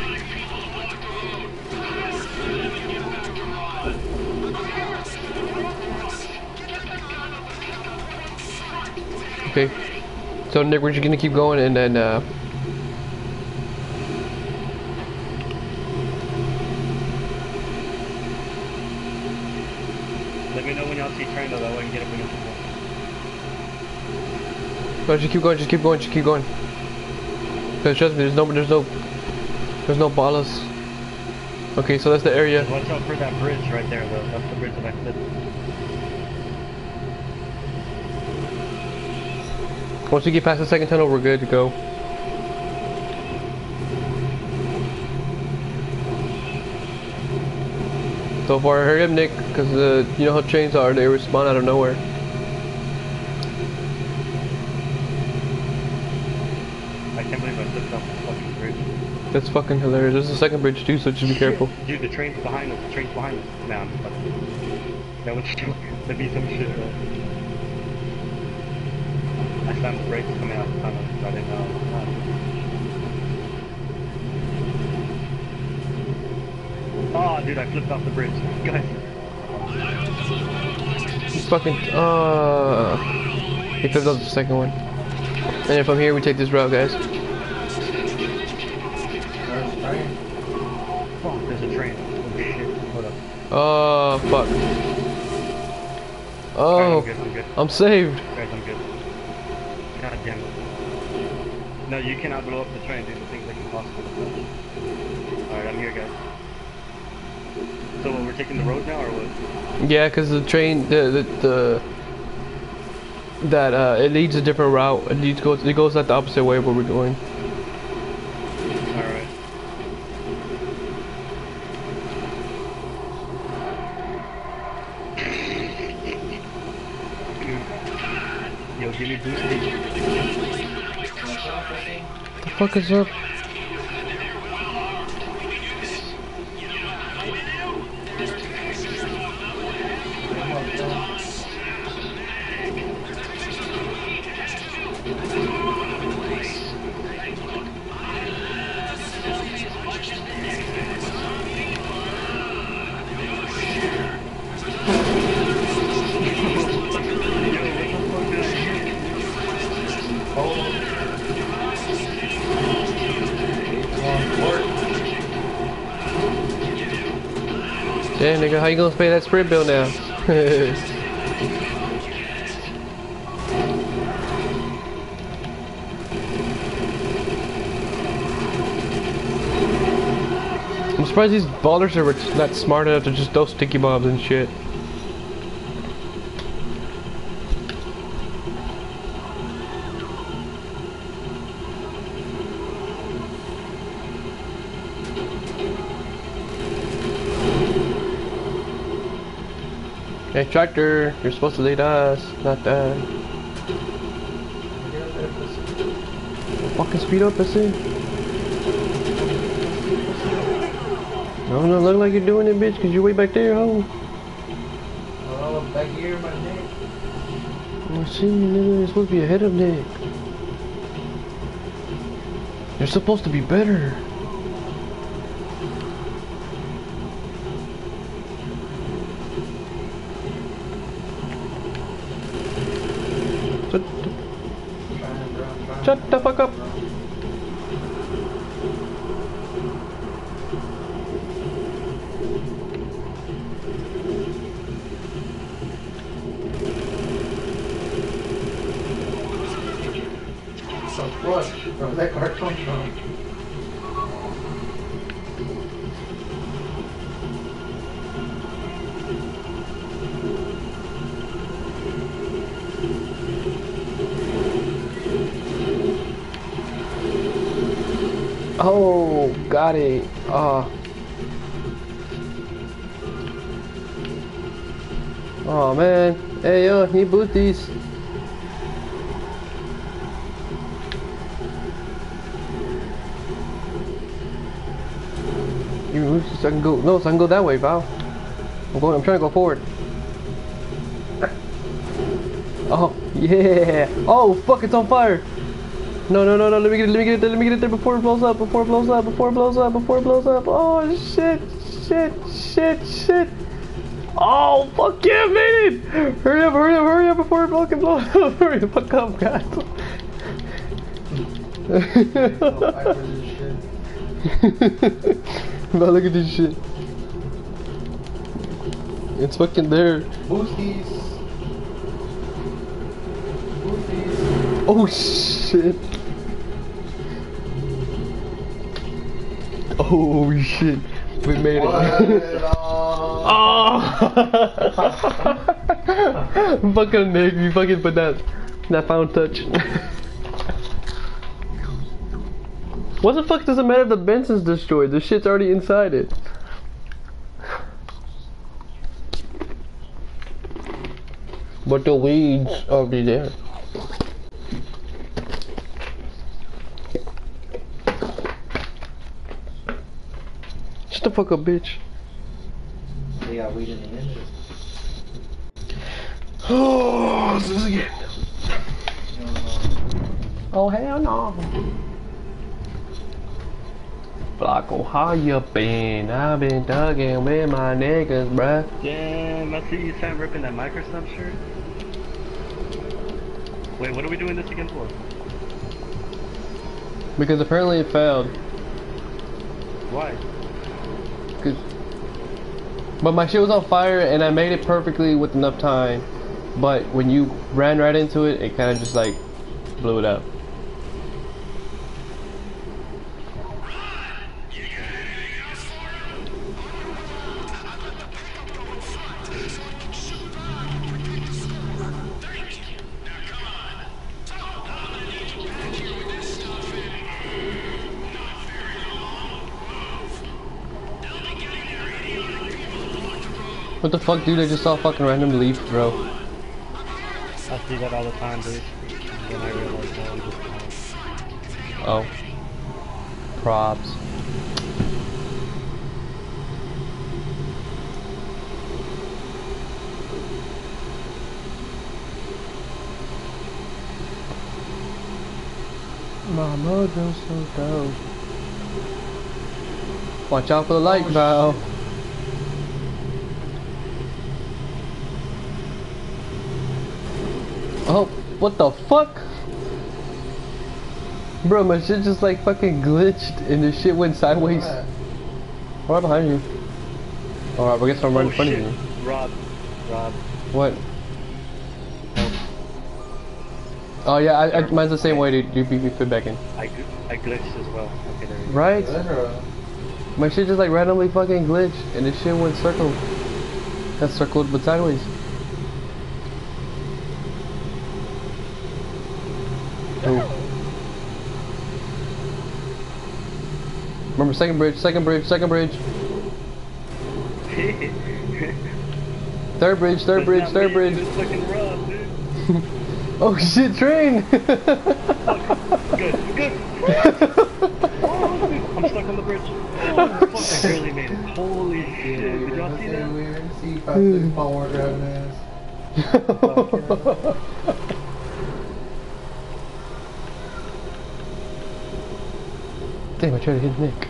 Okay. So Nick, we're just gonna keep going and then Let me know when y'all see train though, that way I can get up against the wall. no, just keep going, just keep going, just keep going. Cause trust me, there's no ballas. Okay, so that's the area. Watch out for that bridge right there though. That's the bridge that I flipped. Once we get past the second tunnel, we're good to go. So far, hurry up, Nick, because you know how trains are, they respawn out of nowhere. I can't believe I flipped off this fucking bridge. That's fucking hilarious. There's a second bridge too, so just be careful. Dude, the train's behind us. The train's behind us. Nah, I'm just fucking. That would that'd be some shit, bro. I slammed the brakes coming out the tunnel, so I didn't know. Oh, dude, I flipped off the bridge. Guys. It's fucking, he flipped off the second one. And then from here, we take this route, guys. There's a train. Oh, there's a train. Oh, shit. Hold up. Oh, fuck. Alright, Oh, I'm good, I'm good. I'm saved. Guys, I'm good. God damn it. No, you cannot blow up the train, dude. The thing's like impossible to touch. Alright, I'm here, guys. So what, we're taking the road now, or what? Yeah, because the train, it leads a different route. It goes like the opposite way of where we're going. Alright. Yo, give me boosty. The fuck is up? Yeah, nigga, how you gonna pay that sprint bill now? I'm surprised these ballers are not smart enough to just throw sticky bombs and shit. Hey, tractor, you're supposed to lead us, not that. Fucking speed up, that's it. No, no, look like you're doing it, bitch, because you're way back there, ho. Oh, back here, my neck. Oh, shit, nigga, you're supposed to be ahead of Nick. You're supposed to be better. Shut the fuck up. So flush. Where's that car come from? Oh, got it. Oh man. Hey yo, he boot these. You move so I can go. No, so I can go that way, pal. I'm trying to go forward. Oh, yeah. Oh, fuck, it's on fire. No, no, no, no, let me get it, let me get it there, let me get it there before it blows up, before it blows up, before it blows up, before it blows up. Oh, shit, shit, shit, shit. Oh, fuck yeah, I made it. Hurry up, hurry up, hurry up before it fucking blows up. Hurry the fuck up, guys. Now look at this shit. It's fucking there. Boosties. Boosties. Oh shit. Oh shit. We made it. Oh! Fucking Nick, you fucking put that found touch. What the fuck does it matter if the Benson's destroyed? The shit's already inside it. But the weeds are already there. Shut the fuck up, bitch. They got weed in the engine. Oh, this is again. Oh, hell no. Flocko, how you been? I've been thugging with my niggas, bruh. Damn, I see you Sam ripping that Microsoft shirt. Wait, what are we doing this again for? Because apparently it failed. Why? But my shit was on fire and I made it perfectly with enough time. But when you ran right into it, it kind of just like blew it up. What the fuck, dude? I just saw a fucking random leaf, bro. I see that all the time, dude. And then I realized that I'm just Oh. Props. My mojo's so dope. Watch out for the light, Val. Oh, what the fuck? Bro, my shit just like fucking glitched and the shit went sideways. Right behind you. Alright, I guess I'm right in front of you. Rob. What? Oh yeah, mine's the same way, dude. You beat me fit back in. I glitched as well. Okay, there you go. Right? My shit just like randomly fucking glitched and the shit went circled. That's circled but sideways. Oh. Remember, second bridge. Third bridge. It's fucking rough, dude. Oh shit, train! Good. Oh, I'm stuck on the bridge. Oh, fuck, I barely made it. Holy shit. Did y'all see that? See, fast power grabbing ass. Damn, I tried to hit Nick.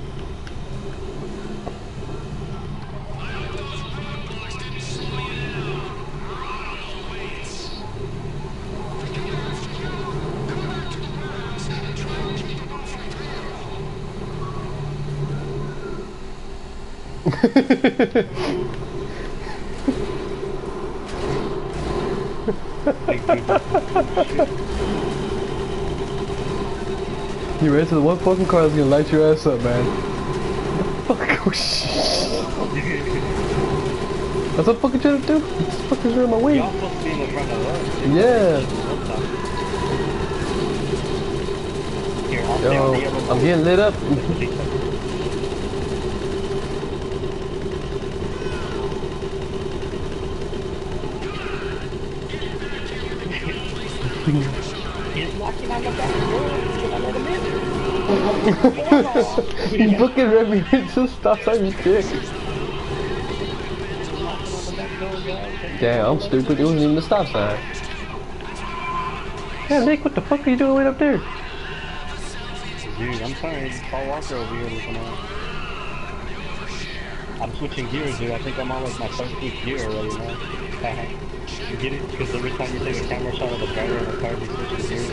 You ran to the one fucking car that's gonna light your ass up, man. Fuck, oh shit. That's what I'm fucking trying to do. This fucker's in my way. Y'all supposed to be in the front of us. Yeah. Here, I'll stay on the Yo, other I'm getting lit up. He's knocking on the back door. Can I let him in? You fucking ran me into the stop sign, you dick. Damn, I'm stupid. It wasn't even the stop sign. Yeah, Nick, what the fuck are you doing way up there? Dude, I'm sorry. Paul Walker over here looking at. I'm switching gears, dude. I think I'm on like my 13th gear already now. You get it? Because every time you take a camera shot of the driver of the car, you switch gears.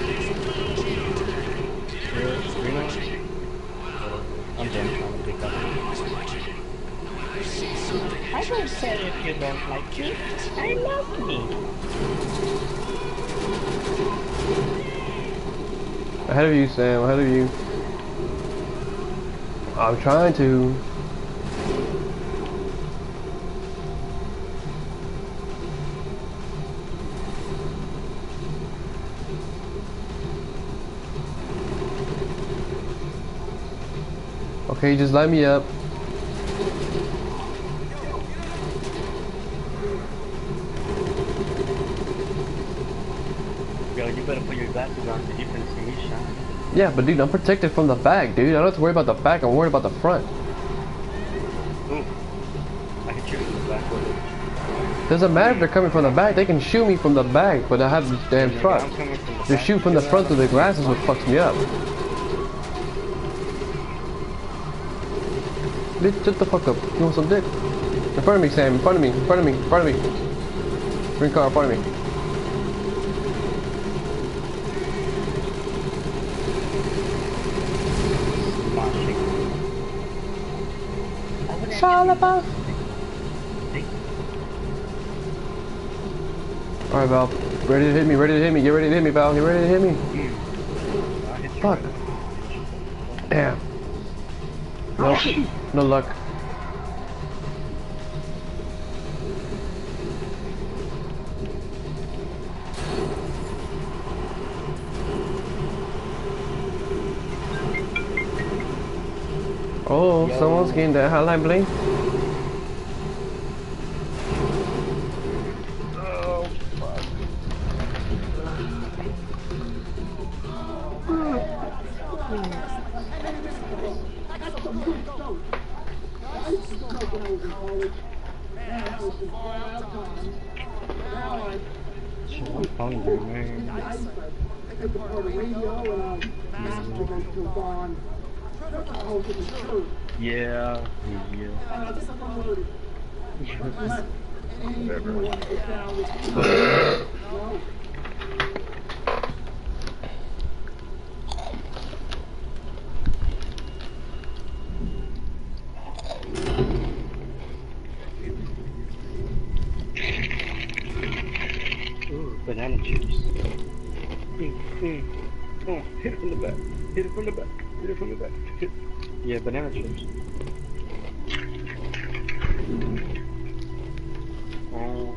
You know? I'm done trying to pick up. I don't care if you don't like me. I love me. Ahead of you, Sam. Ahead of you. I'm trying to. Okay, just light me up. Yo, you better put your glasses on so you can see me shine. Yeah, but dude, I'm protected from the back, dude. I don't have to worry about the back. I'm worried about the front. Ooh. I can shoot you in the back with it. Doesn't matter if they're coming from the back. They can shoot me from the back, but I have the damn truck. They shoot from the front through the glasses, what fucks me up. Bitch, shut the fuck up. You want some dick? In front of me, Sam. In front of me. In front of me. In front of me. Green car in front of me. It's all about. Alright, Val. Ready to hit me. Ready to hit me. Get ready to hit me, Val. Get ready to hit me. Fuck. Damn. Nope. No luck. Oh, someone's getting the highlight bling. Oh, fuck. I'm hungry, man. Yeah. Ooh, banana chips. Oh, hit it from the back. Hit it from the back. Hit it from the back. Yeah, banana chips. Oh.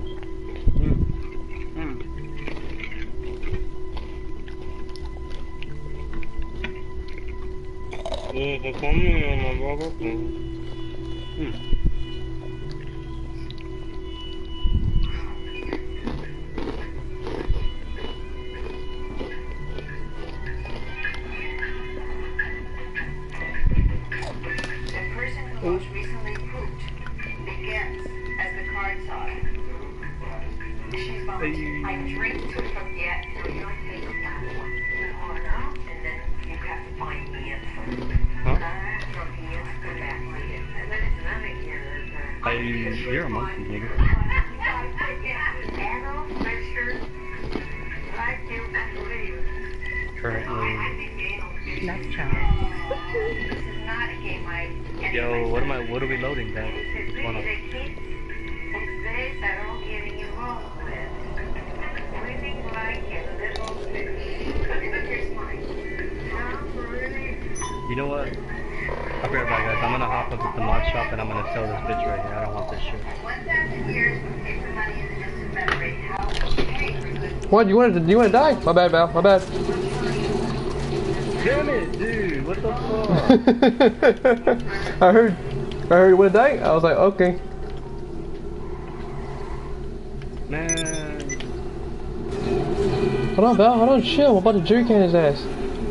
Yeah, come here, my brother. Most recently pooped begins as the card saw it. She's vomiting. I drink to forget. So you don't take a bath on up, and then you have to find me in first. Huh? From here, come back later. And then it's another here. You're a monkey, nigga. Anno, Mr. Like you, and believe. Currently. Left child. This is not a game Yo, what are we loading, Dad? What's going You know what? I'll be right back, guys. I'm gonna hop up at the mod shop and I'm gonna sell this bitch right here. I don't want this shit. What? You wanted to die? My bad, Val. My bad. Damn it, dude! What the fuck? I heard you wanna die? I was like, okay. Man. Hold on, Val. Hold on, chill. I'm about to jerry can his ass.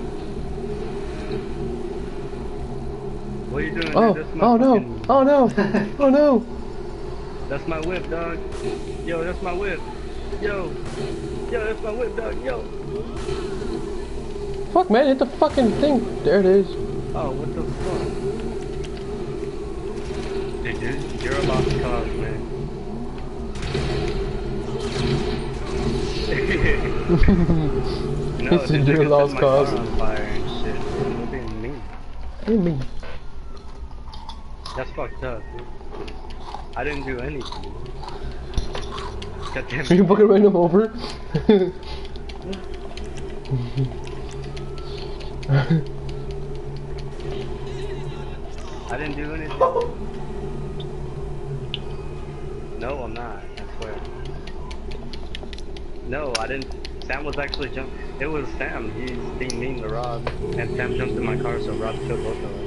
What are you doing? Oh, Dude? That's my oh no. fucking... Oh no. Oh no. That's my whip, dog. Yo, that's my whip. Yo, that's my whip, dog. Yo. Fuck, man, hit the fucking thing. There it is. Oh, what the fuck? Dude, you're a lost cause, man. No, He said you're a lost cause. On fire and shit. You're being mean. What do you mean? That's fucked up, dude. I didn't do anything. Goddamn. You fucking ran him over? I didn't do anything. No, I'm not. I swear. No, I didn't. Sam was actually jumping. It was Sam. He's being mean to Rob. And Sam jumped in my car, so Rob killed both of us.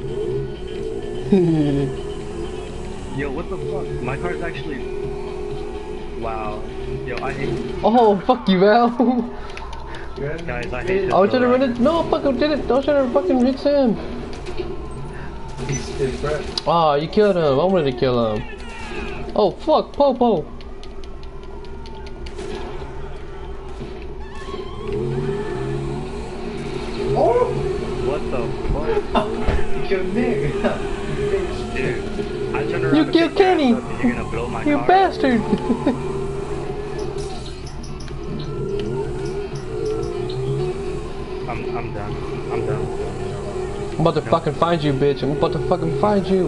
Yo, what the fuck? My car's actually... Wow. Yo, I hate... Oh, fuck you, Val. Guys, I hate this. I was trying to run it. No, fuck, I did it. I was trying to fucking hit Sam. His breath. Ah, you killed him. I wanted to kill him. Oh, fuck, Popo. Oh! What the fuck? You killed Nick. Dude, I turned around You to killed pick your Kenny. ass up and you're gonna blow my You car up. bastard. I'm done. I'm done. I'm about to fucking find you, bitch. I'm about to fucking find you.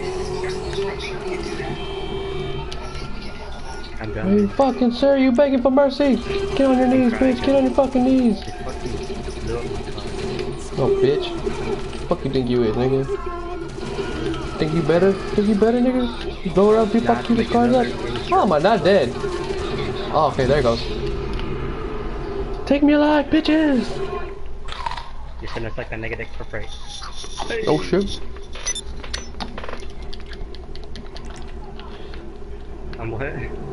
I'm Hey, done. fucking sir, you begging for mercy. Get on your knees, bitch. Get on your fucking knees. You fucking blew up my car. Oh, bitch. Fuck you think you is, nigga? Think you better? Think you better, nigga? You blow around people, keep his cars up. Oh, am I not dead? Oh, okay, there it goes. Take me alive, bitches! You shouldn't like a negative for freight. Oh, shit. I'm what?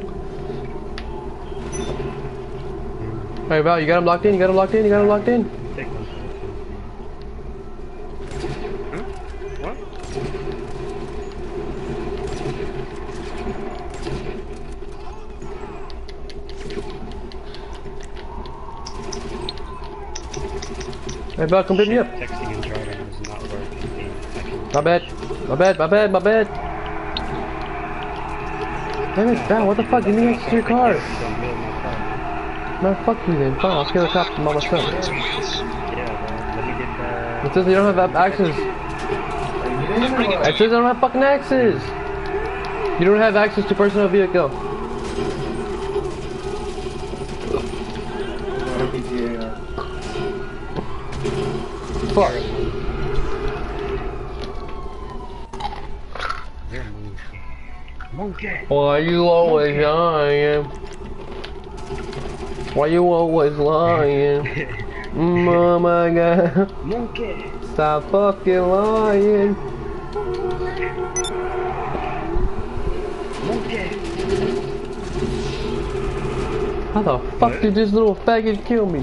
Hey, Val, you got him locked in? You got him locked in? You got him locked in? Take one. Huh? What? Hey, Val, come pick me up. Texting and driving is not working. My bad. My bad, my bad, my bad. Damn it, Val, what the fuck? Give me access to your car. Don't build my car. Man, fuck you then. Fine, I'll scare the cops from all my stuff. Yeah, bro. Let me get It says you don't have access. It says I don't have fucking access. You don't have access to personal vehicle. Fuck. You're a monkey. Why you always lying? Why you always lying? Oh my god. Monkey. Stop fucking lying. Monkey. How the fuck did this little faggot kill me?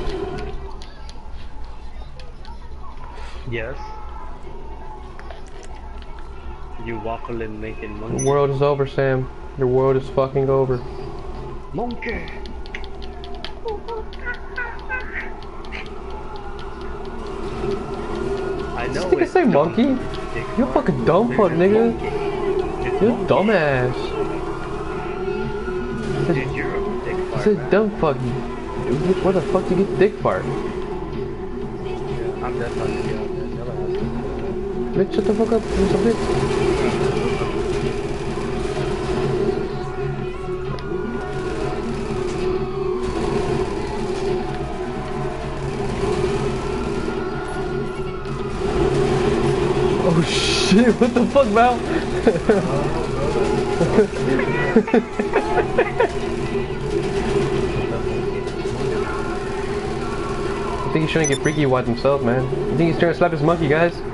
Yes. You waffling making The monkey. world is over, Sam. Your world is fucking over. Monkey. I know This nigga it's say dumb. monkey? You're fucking dumb fuck, nigga. It's You're monkey. dumbass. Dude, you're a dick It fart, says man. dumb fuck. Where the fuck do you get dick fart? Yeah, I'm dead talking to you. Y'all are assholes. Bitch, shut the fuck up. You're some bitch. Oh shit, what the fuck, Val? I think he's trying to get freaky with himself, man. I think he's trying to slap his monkey, guys. What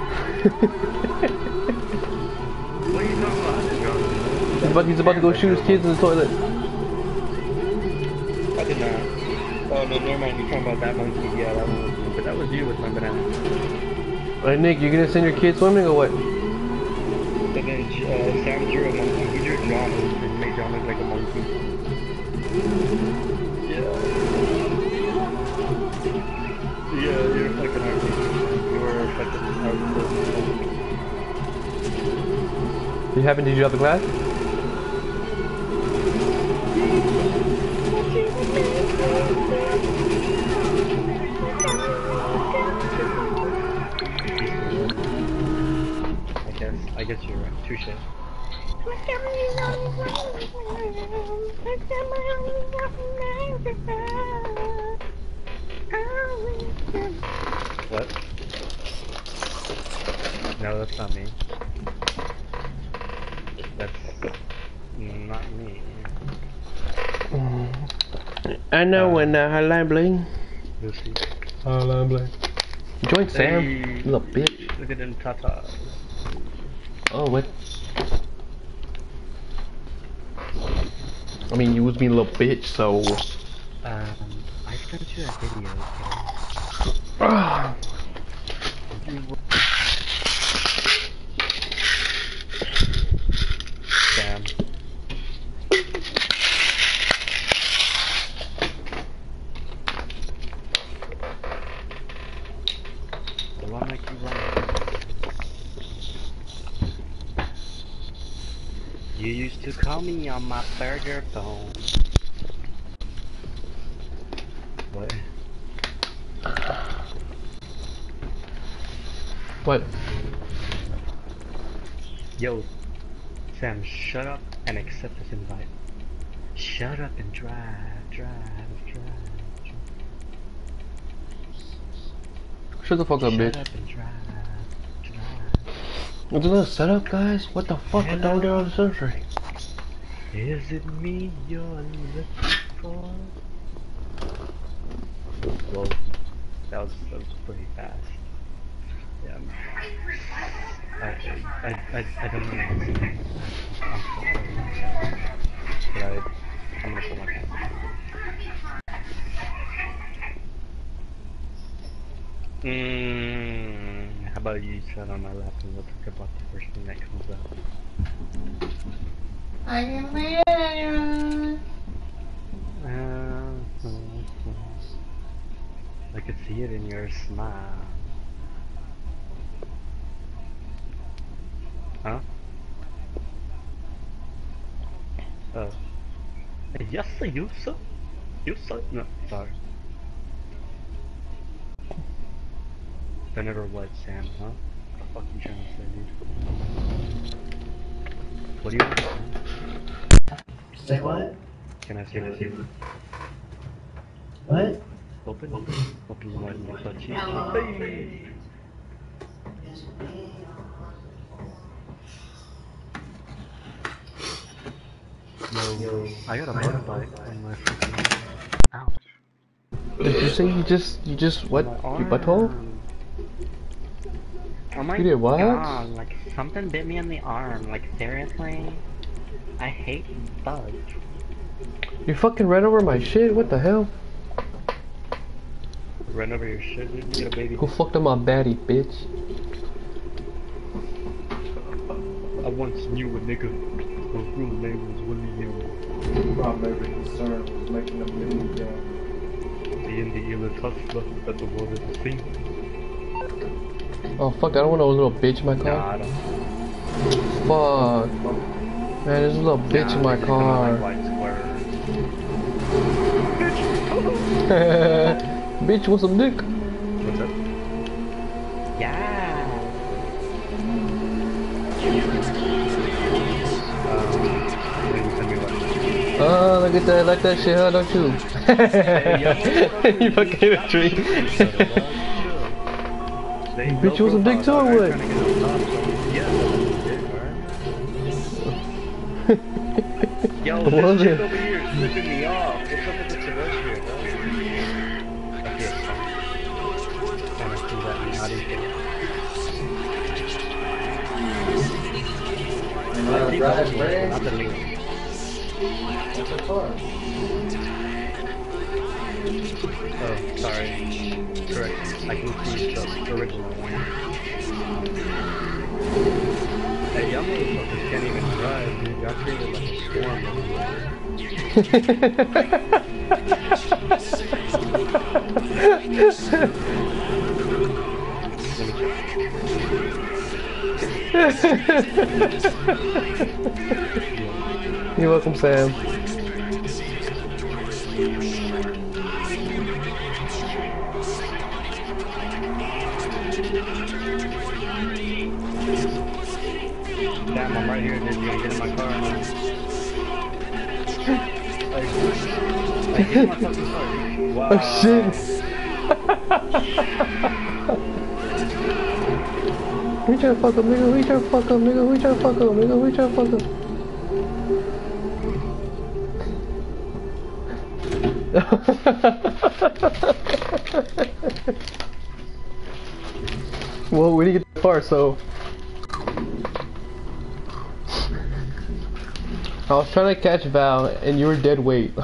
are you talking about? He's about to go shoot his kids in the toilet. I did not. Oh no, never mind. You're talking about that monkey. Yeah, that one was you. But that was you with my banana. Hey Nick, you gonna send your kids swimming or what? And then Sam drew a monkey. He drew John and made John look like a monkey. Yeah. You happen to drop the glass? I guess you're right. Touche. What? No, that's not me. That's not me. I know when Highline Bling. Lucy. Highline Bling. Join Sam, Hey, you little bitch. look at them tatas. Oh, what? I mean, you was being a little bitch, so. I sent you a video, okay? Damn. The one I keep running. You used to call me on my burger phone. What? What? Yo, Sam, shut up and accept this invite. Shut up and drive. Shut the fuck up, bitch. Shut up and drive. What's a little setup, guys? What the fuck? I don't do on the surgery. Is it me you're looking for? Whoa, that was pretty fast. Yeah. I don't know. I'm sorry. But I'm gonna pull my pants. How about you sit on my lap and we'll talk about the first thing that comes up. I can read it. I could see it in your smile. Huh? Oh. Yes, you sir. You sir. No, sorry. I never what, Sam, huh? What the fuck you trying to say, dude? What do you want? Say what? Can I see it? What? Open your mind and touch it. Hey! Yo, I got a bug bite on my fucking... Ouch. Did you say you just what? You butthole? Oh my You did what? god, like something bit me in the arm, like seriously? I hate bugs. You fucking ran over my shit? What the hell? Run over your shit, dude. You got a baby. Go fuck up my baddie, bitch. I once knew a nigga whose real name was Willie Young. Primary concern was making a million. Being the illest hustler that the world has seen. Oh fuck, I don't want no little bitch in my Nah, car. I don't. Fuck. Man, there's a little bitch in my car. Like white Bitch, want some dick? What's up? Yeah. Oh, look at that, like that shit, huh? Don't you? You fucking hit a tree. Bitch, you want some dick too or what? Yo, What this was chick it? over here is flipping me off. What's up with this terrestrial, bro? Okay, it's fine. Kinda see that not even. Not the link. That's a car. Oh, sorry. Correct. I can see the original one. Hey, y'all motherfuckers can't even drive, dude. Y'all treated like a swarm over here. You're welcome, Sam. Damn, I'm right here, dude. You gonna get in my car or not? Like, get in my fucking car. Wow. Oh shit! Who tryna fuck up, nigga? Who you tryna fuck up, nigga? Who you tryna fuck up, nigga? Who you tryna fuck up? Well, we didn't get that far, so I was trying to catch Val, and you were dead weight.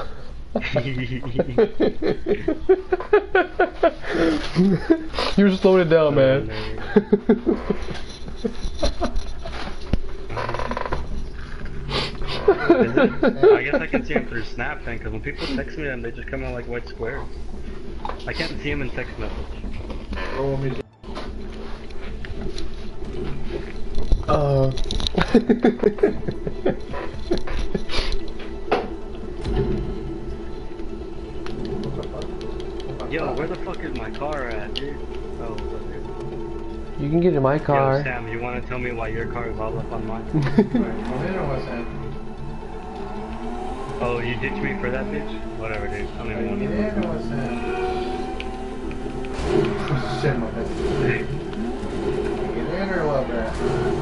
You were slowing it down, man. I guess I can see him through Snap then, because when people text me them, they just come out like white squares. I can't see him in text message. Yo, where the fuck is my car at, dude? Oh, it's up here. You can get in my car. Yo, Sam, you want to tell me why your car is all up on mine? Oh, you ditched me for that bitch? Whatever, dude. I don't even want to know. Shit, my bad. Get in or what, bro?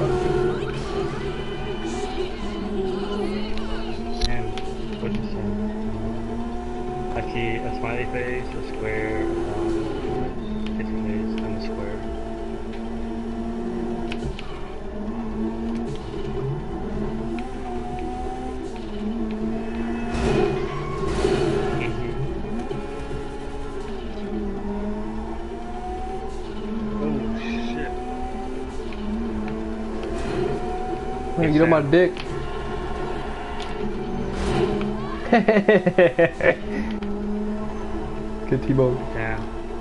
And what's it say? I see a smiley face, a square, kissing face, and a square. Hey, get on my dick. Good T-Bone. Damn.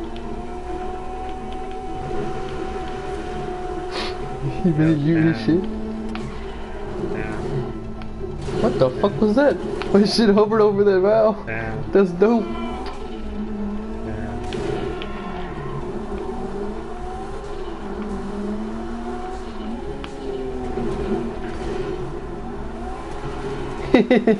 You really use this shit? Damn. What the fuck was that? My shit hovered over there, Val. Damn. That's dope. You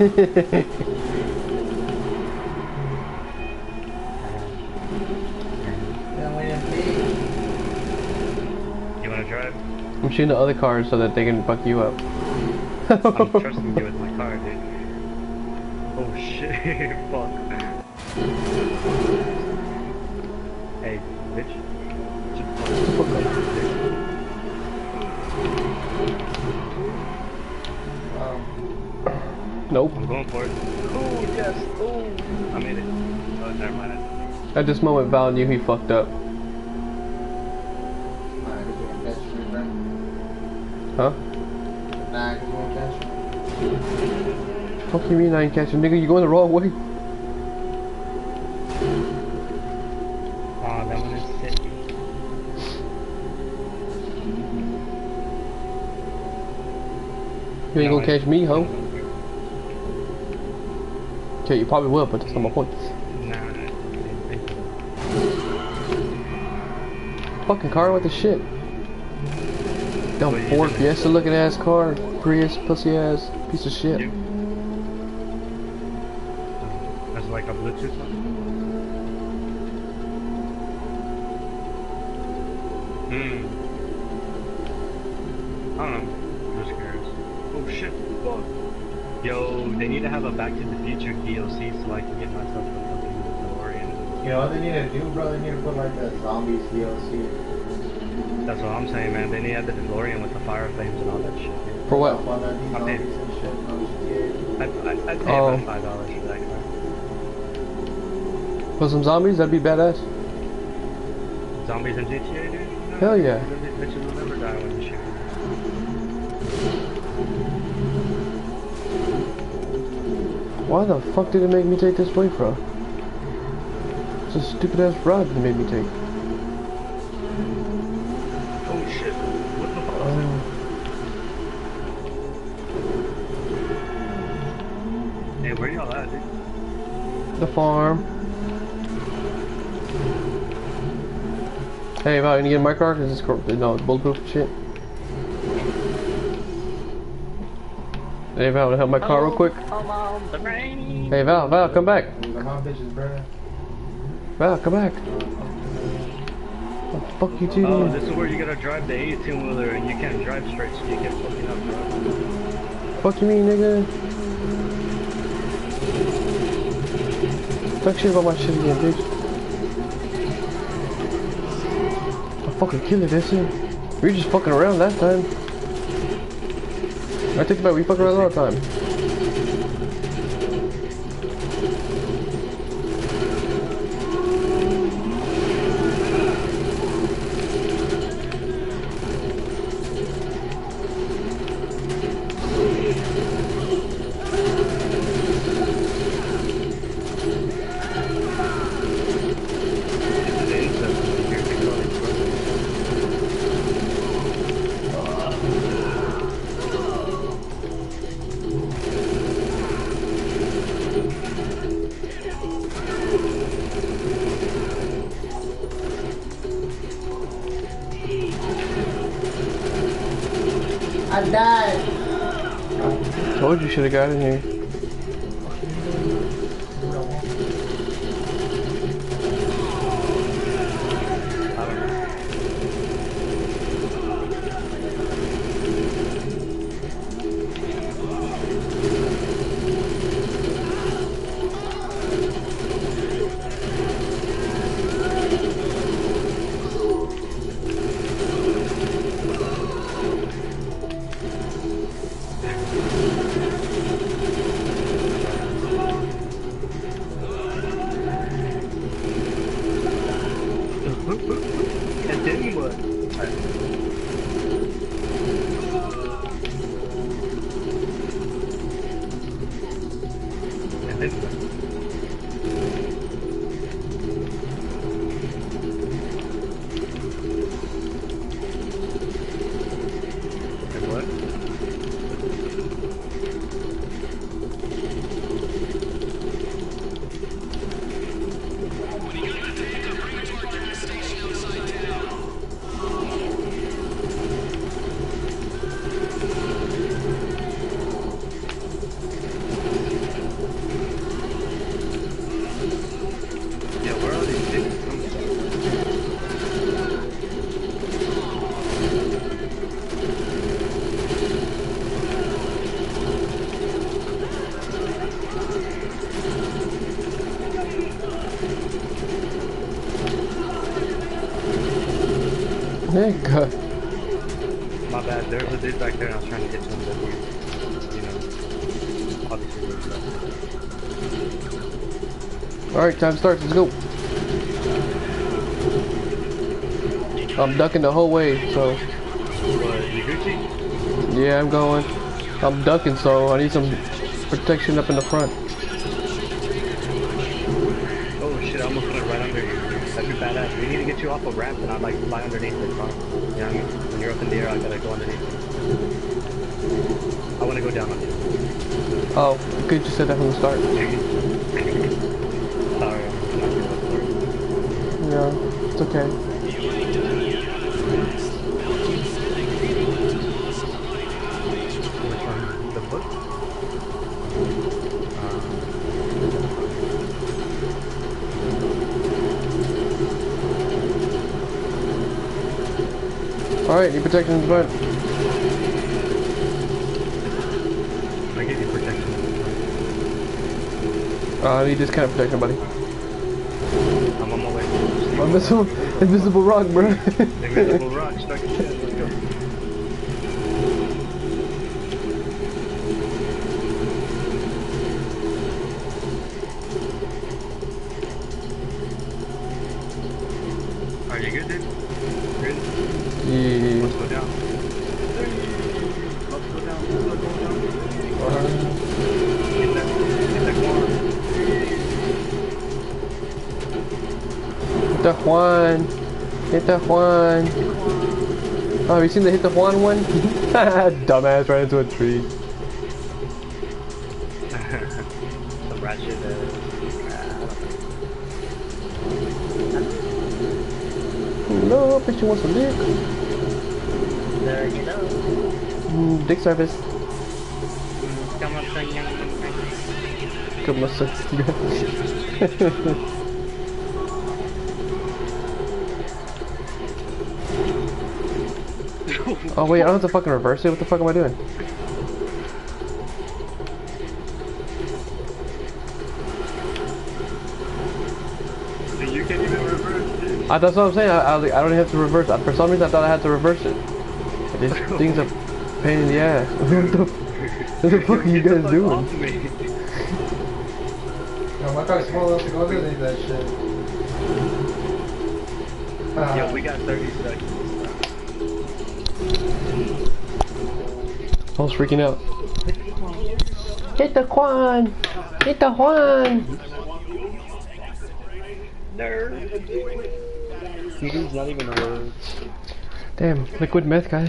wanna drive? I'm shooting the other cars so that they can fuck you up. I'm trusting you with my car, dude. Oh shit, fuck. Hey, bitch. Nope. I'm going for it. Oh, yes. Oh. I made it. Oh, never mind. At this moment, Val knew he fucked up. Huh? Fuck you mean I ain't catching, nigga? You going the wrong way. Aw, that one is sick. You ain't gonna catch me, ho. Okay, you probably will, but that's not my point. Nah, I didn't think so. Fucking car, what the shit? Dumb Ford Fiesta looking ass car. Prius, pussy ass, piece of shit. You? That's like a Bluetooth one? I don't know. I'm just curious. Oh shit, fuck. Yo, they need to have a Back to the Future DLC so I can get myself a fucking DeLorean. You know what they need to do, bro? They need to put like a zombies DLC. That's what I'm saying, man. They need to have the DeLorean with the fire flames and all that shit. Dude. For what? I paid. I'd pay Oh. about $5 for that car. For some zombies, that'd be badass. Zombies in GTA, dude? No, Hell yeah. These bitches will never die when you shoot them. Why the fuck did it make me take this way from? It's a stupid ass route they made me take. Oh shit. What the fuck? The farm. Hey, Val, you need to get my car? Cause it's no, it's bulletproof and shit. Hey, Val, wanna help my car real quick? Hey, Val, come back. Val, come back. What the fuck you doing? Oh, this is where you gotta drive the 18-wheeler and you can't drive straight, so you get fucking up, bro. Fuck you mean, nigga? Talk shit about my shit again, bitch. I'll fucking kill it, that's it. We were just fucking around last time. I think about it, we fuck around all the time. I died. Told you should have got in here. And then what? And then what? And what? Yeah, where are these things from? Nigga. My bad, there's a dude back there and I was trying to get to him, but you know, obviously there's that. Alright, time starts, let's go. I'm ducking the whole way, so. What, you Gucci? Yeah, I'm going. I'm ducking, so I need some protection up in the front. Oh shit, I almost went right under you. That'd be badass. We need to get you off a ramp and I'd like fly underneath the car. You know what I mean? When you're up in the air, I gotta go underneath. I wanna go down on you. Oh, you could just said that from the start. Sorry, I'm not sure. Yeah, it's okay. Which one? The book? Alright, need protection in the front. I give you protection. I need this kind of protection, buddy. I'm on my way. Invisible rock, bro. Invisible rock, stuck in shit. Let's go. Are you good, dude? Good? Yeah. Let's go down. Let's go down. Let's go down. Get that corner. Hit the Juan. Hit the Juan. Oh, have you seen the hit the Juan one? Dumbass ran into a tree. Some ratchet No, bitch, you want some dick? You know. Dick service. Come on, son, young. Come on, son. Oh wait, I don't have to fucking reverse it. What the fuck am I doing? You can't even reverse it. That's what I'm saying. I was like, I don't have to reverse it. For some reason, I thought I had to reverse it. This thing's a pain in the ass. What the fuck are you guys doing? Yo, my car's small enough to go underneath that shit. Yeah, we got 30 seconds. I was freaking out. Hit the Quan! Hit the Juan! Nerd. He's not even a word. Damn, liquid meth, guys.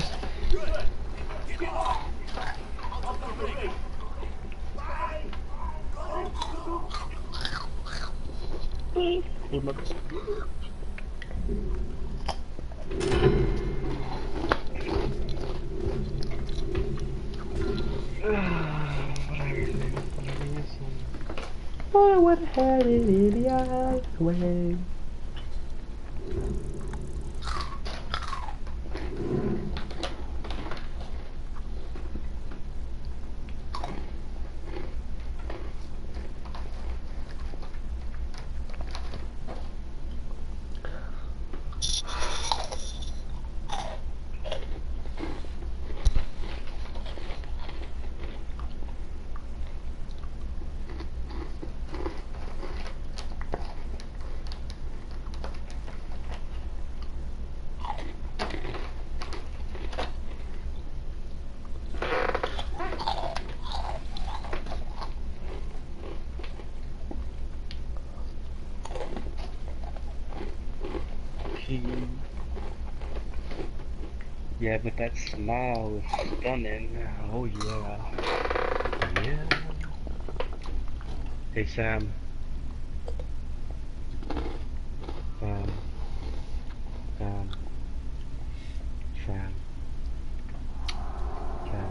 I would have had it in the other way. Yeah, but that smile is stunning. Oh yeah. Yeah. Hey Sam. Sam. Sam. Sam. Sam.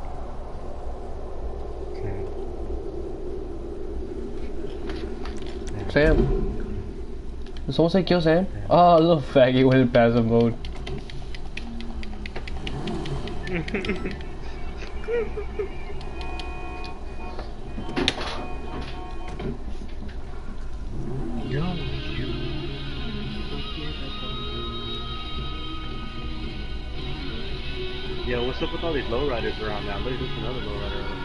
Sam. Sam. Did someone say kill Sam? Oh, little faggot went in passive mode. Yo, what's up with all these lowriders around now? Look, there's another lowrider over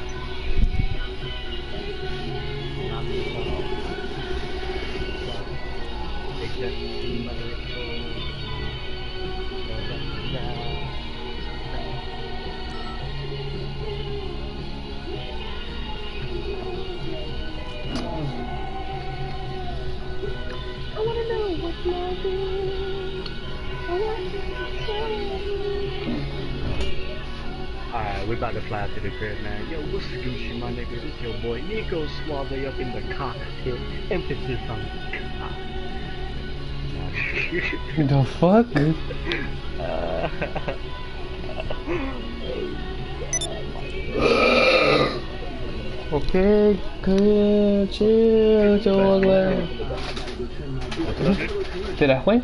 Alright, we're about to fly to the crib, man. Yo, what's Gucci, my nigga? This your boy Nico Suave up in the cockpit. Emphasis on cock. The fuck, dude? Okay, good, chill, chill, ¿Te la fue?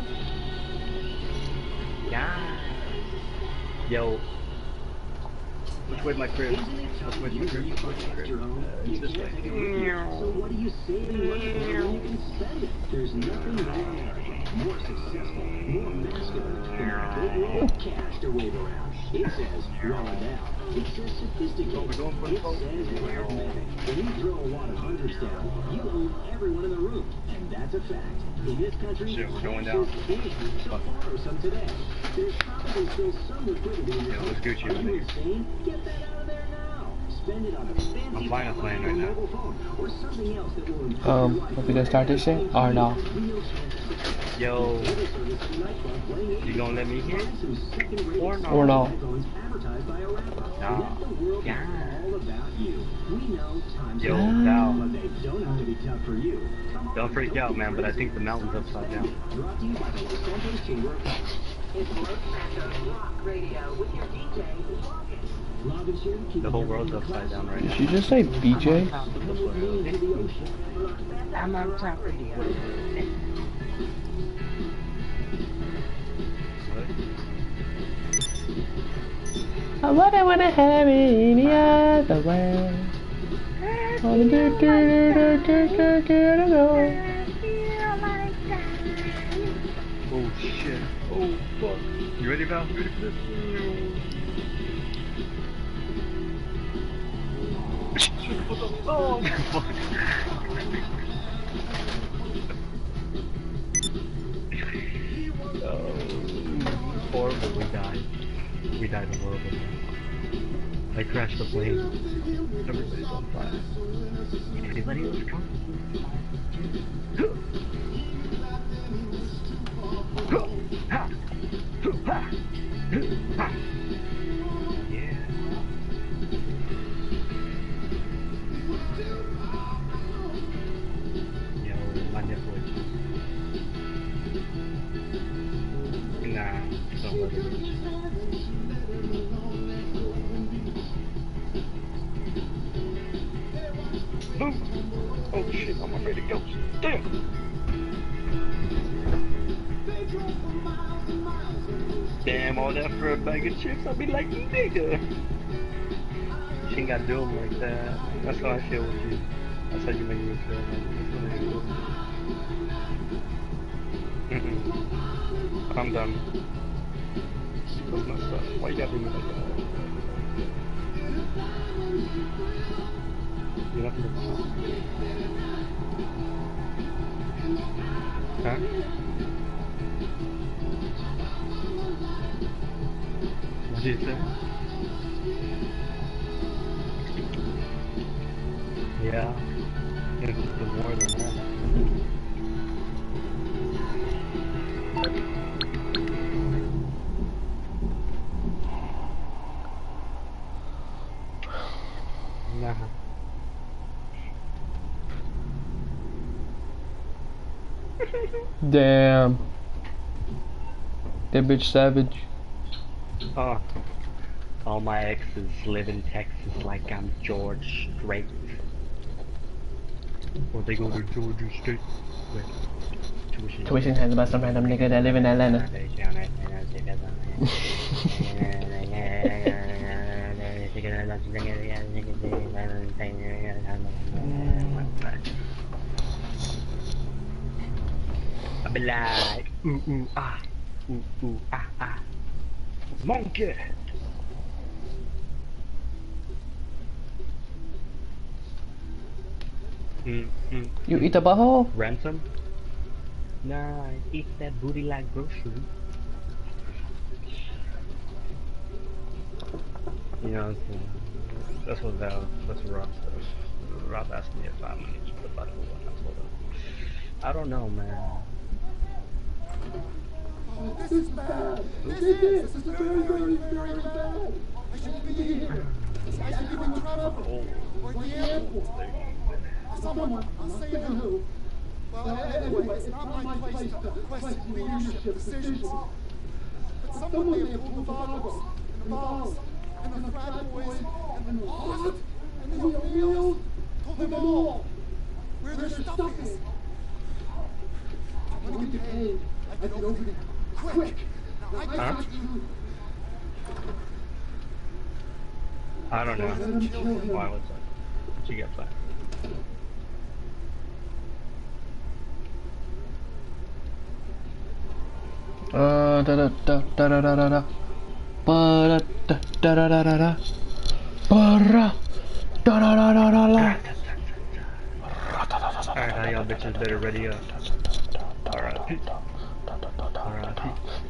Yeah. Yo. Which way's my crib? Which way's my crib? It's this way. So what do you saving money for when you can spend it? There's nothing more, more successful, more masculine than a big roll of cash to wave around. It says draw down. It says sophisticated. It says pragmatic. When you throw a wad of hundreds down, you own everyone in the room, and that's a fact. In this country, Shit, we're going cash down. is king. So borrow some today. There's probably still some liquidity in your Yeah, what's Gucci, Are my you nigga? insane? Get that out of there now. Spend it on a fancy I'm flying a plane right now. mobile phone or something else that will improve your life. Want we gonna start this shit or no? Real chance of success. Yo, you gonna let me hit? Or no? Or no? No. Yeah. Yo, Yeah. Val. Don't freak out, man, but I think the mountain's upside down. The whole world's upside down right Did now. you just say BJ? I'm on top of you. I wouldn't wanna have it any other way. Oh shit. Oh fuck. You ready, Val? You ready for this? Oh fuck. Horrible, we died. We died horribly. I crashed the plane. Everybody's on fire. Anybody else come? Yeah. Yo, my nipple itches. Nah, don't let it itch. Boom! Oh shit, I'm afraid to go. Damn! Damn, all that for a bag of chips, I'd be like, nigga! She ain't gotta do them like that. That's how I feel with you. That's how you make me feel, man. I'm done. That's messed up. Why you gotta do me like that? You have to look. Huh? What did you say? Yeah. It's the more than that. Nah. Damn. That bitch savage. Oh. All my exes live in Texas like I'm George Strait. Or they go to Georgia State. Wait. Tuition has about some random nigga that live in Atlanta. I be like, ooh ooh ah, ooh ooh ah ah, monkey. You eat a butthole? Ransom? Nah, I eat that booty like grocery. You know, that's what Rob says. Rob asked me if I'm gonna eat the butthole, and I told him, I don't know, man. This is bad. This is very, very, very bad. I should be here. I should be in trouble. Or the airport. Someone, I'm saying who. Well, anyway, it's not my place to question leadership decisions. But someone may have pulled the boggles, and the balls, and the frat boys, and the what? And the wheels, told them all where their stuff is. I want to get paid. I get over there. Quick! Now, I got you. I don't know. Why was that? Did you get that? Da da da da da da da da. Ba da da da da da da da. Ba da da da da da da da. Alright, how y'all bitches better ready up. Alright. Alright.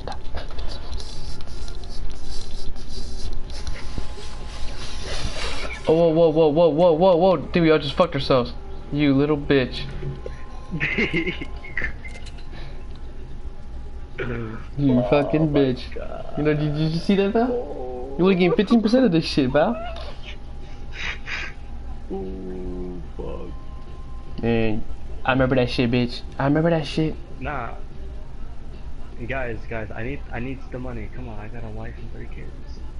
Oh, whoa, whoa, whoa, whoa, whoa, whoa, whoa. Dude, y'all just fucked yourselves. You little bitch. You fucking bitch. You know, did you see that, Val? You would've gained 15% of this shit, Val. Ooh, fuck. Man, I remember that shit, bitch. I remember that shit. Nah. Guys, I need the money. Come on, I got a wife and 3 kids.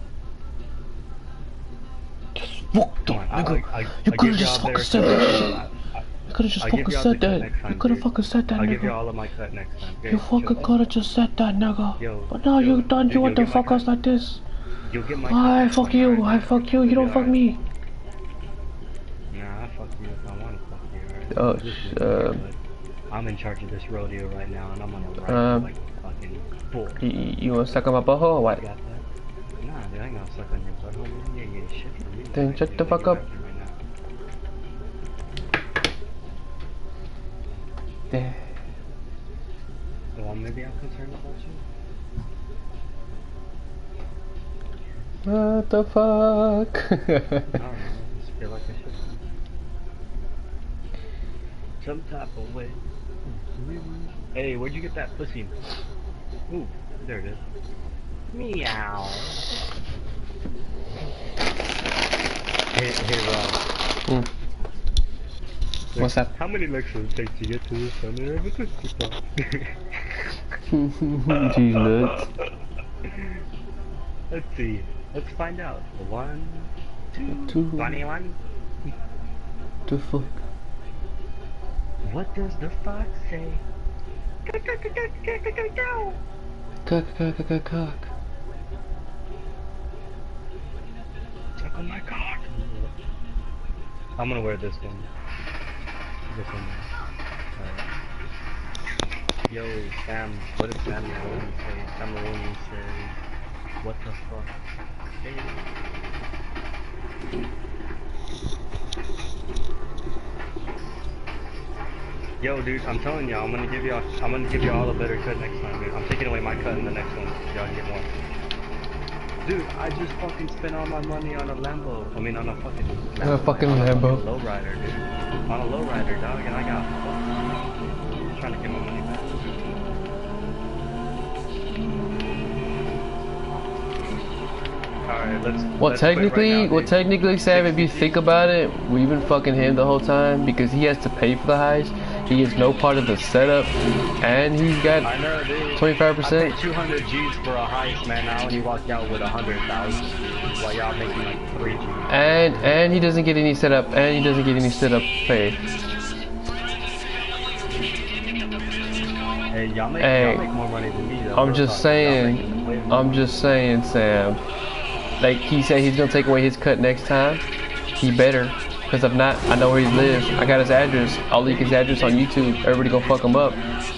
Fuck the Come on, nigga. I You give could've y'all just their fucking said cut. that shit. You could've just I'll give fucking y'all said the cut that. next time, You could've dude. fucking said that, I'll give you nigga. all of my cut next time. You Okay, fucking chill. could've just said that, nigga. Yo, But now yo, you done. dude, You want you'll to get my fuck us cut. like this. You'll get my I cut. fuck you. I fuck you. You don't fuck me. Nah, I fuck you if I want to fuck you, alright? Oh, This is weird, but I'm in charge of this rodeo right now, and I'm on a ride like fucking bull. You wanna suck on my butthole or what? You got that? Nah, dude, I ain't gonna suck on your butthole. You ain't getting shit from me. Then shut the fuck up. Yeah. Well, maybe I'm concerned about you. What the fuck? I don't know, I just feel like I should. Some type of way. Hey, where'd you get that pussy? Ooh, there it is. Meow. Hey, Rob. What's up? How many licks does it take to get to the center of a Tootsie Pop? Jeez, nuts. Let's see. Let's find out. 1, 2, Two. 21. The fuck? What does the fox say? Cock. Suck on my cock. I'm gonna wear this one. This one. Alright. Yo, Sam. What does Sam Maroni say? Sam Maroni says, what the fuck? Hey. Yo, dude, I'm telling y'all, I'm gonna give y'all all a better cut next time, dude. I'm taking away my cut in the next one. Y'all get more. Dude, I just fucking spent all my money on a Lambo. I mean, on a fucking Lambo. On a fucking Lambo. Lowrider, dude. On a lowrider, dog, and I got fucked. I'm trying to get my money back. Alright, let's. Well, let's quit right now, technically, Sam, if you think about it, we've been fucking him the whole time because he has to pay for the heist. He is no part of the setup, and he's got I know, dude. 25%. I paid 200 G's for a heist, man. Now when he walked out with 100,000, while y'all making like 3 G's. And he doesn't get any setup, pay. Hey, y'all make more money than me, though. I'm just saying, Sam. Like he said, he's gonna take away his cut next time. He better, cause if not, I know where he lives. I got his address. I'll leak his address on YouTube. Everybody gonna fuck him up.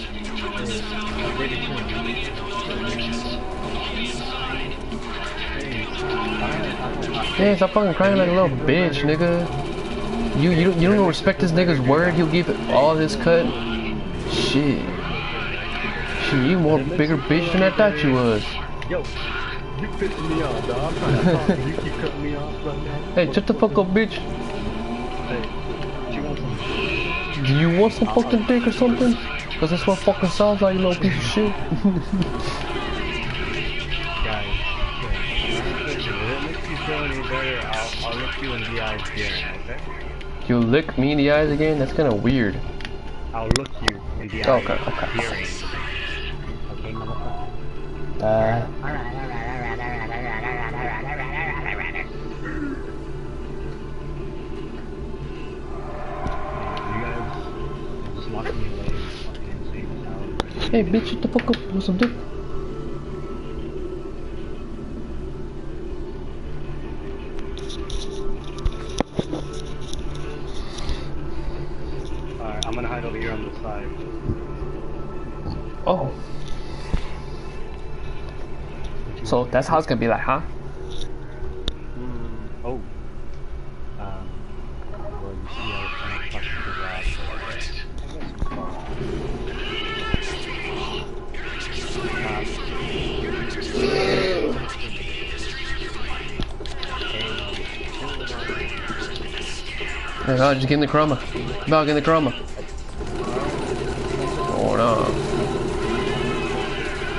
Yeah, stop fucking crying like a little bitch, nigga. You don't respect this nigga's word. He'll give all his cut. Shit, you more bigger bitch than I thought you was. Yo, you pissing me off, dog. I'm trying to talk to you. You keep cutting me off right now. Hey, shut the fuck up, bitch. Hey, do you want some? Do you want some fucking dick or something? Cause that's what fucking sounds like, you little piece of shit. Guys, if it makes you feel any better, I'll look you in the eyes again, okay? You lick me in the eyes again? That's kind of weird. I'll look you in the eyes. Okay. Hearing. Okay, motherfucker. Hey, bitch, shut the fuck up. Want some dick? Alright, I'm gonna hide over here on the side. Oh. So that's how it's gonna be like, huh? Oh. Well, you see, I was trying to fuck with the last Hey, Val, just get in the chroma. Val, get in the chroma. Oh no.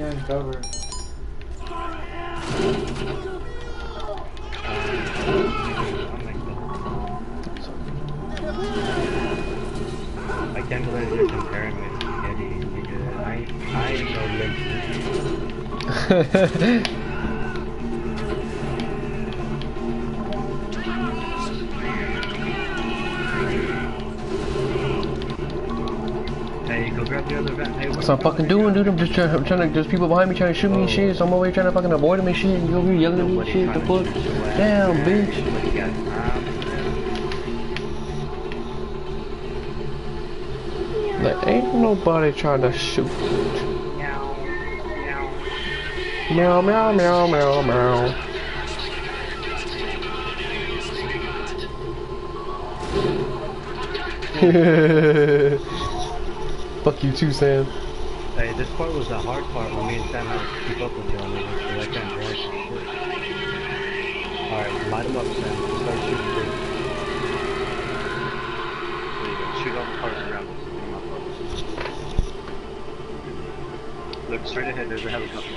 in cover. I can't believe you're comparing me to Eddie, nigga. I ain't no Lynch. Hey, go grab the other van. Hey, That's what I'm fucking doing, dude. I'm trying to, there's people behind me trying to shoot me and shit, so I'm over here trying to fucking avoid them and shit, and you over here yelling at me and shit, the fuck? Damn, bitch. There ain't nobody trying to shoot. Meow, meow, meow, meow, meow. Fuck you too, Sam. Hey, this part was the hard part when me and Sam had to keep up with y'all niggas, because I can't drive for shit. Alright, light him up, Sam. Start shooting through. There you go. Shoot all the cars around us. Look straight ahead, there's a helicopter.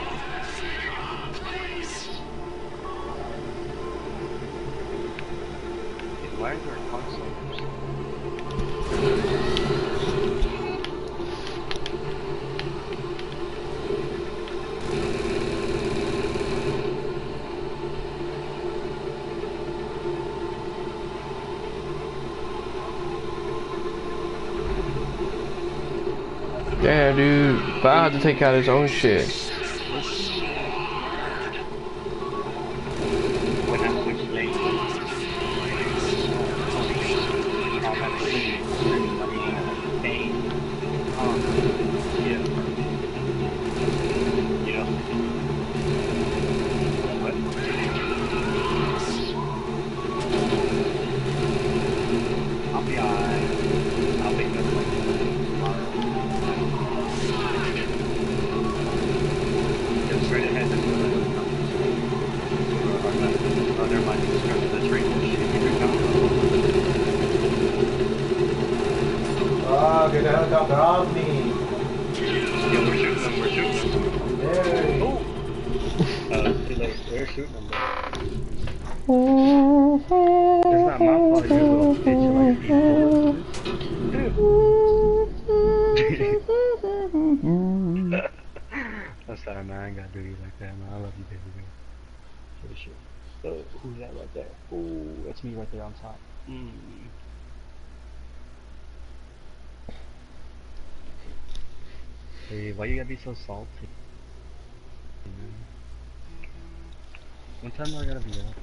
Why is there a console? Damn, dude. Bob had to take out his own shit. Oh, get the helicopter off me. Yeah, we're shooting them, we're shooting them. There. Oh! Too late, they're shooting them, bro. It's not my fault, you little bitch, like I'm sorry, man, I ain't gotta do you like that, man. I love you, baby girl. For sure. Who's that right there? Oh, that's me right there on top. Hey, why you gotta be so salty? What time do I gotta be up?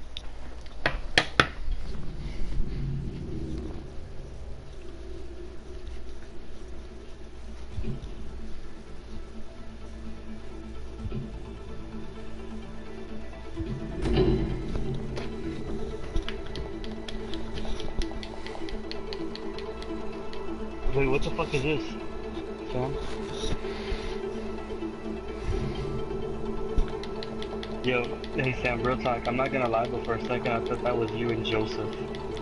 Wait, what the fuck is this? Sam? Yo, hey Sam, real talk, I'm not gonna lie, but for a second I thought that was you and Joseph.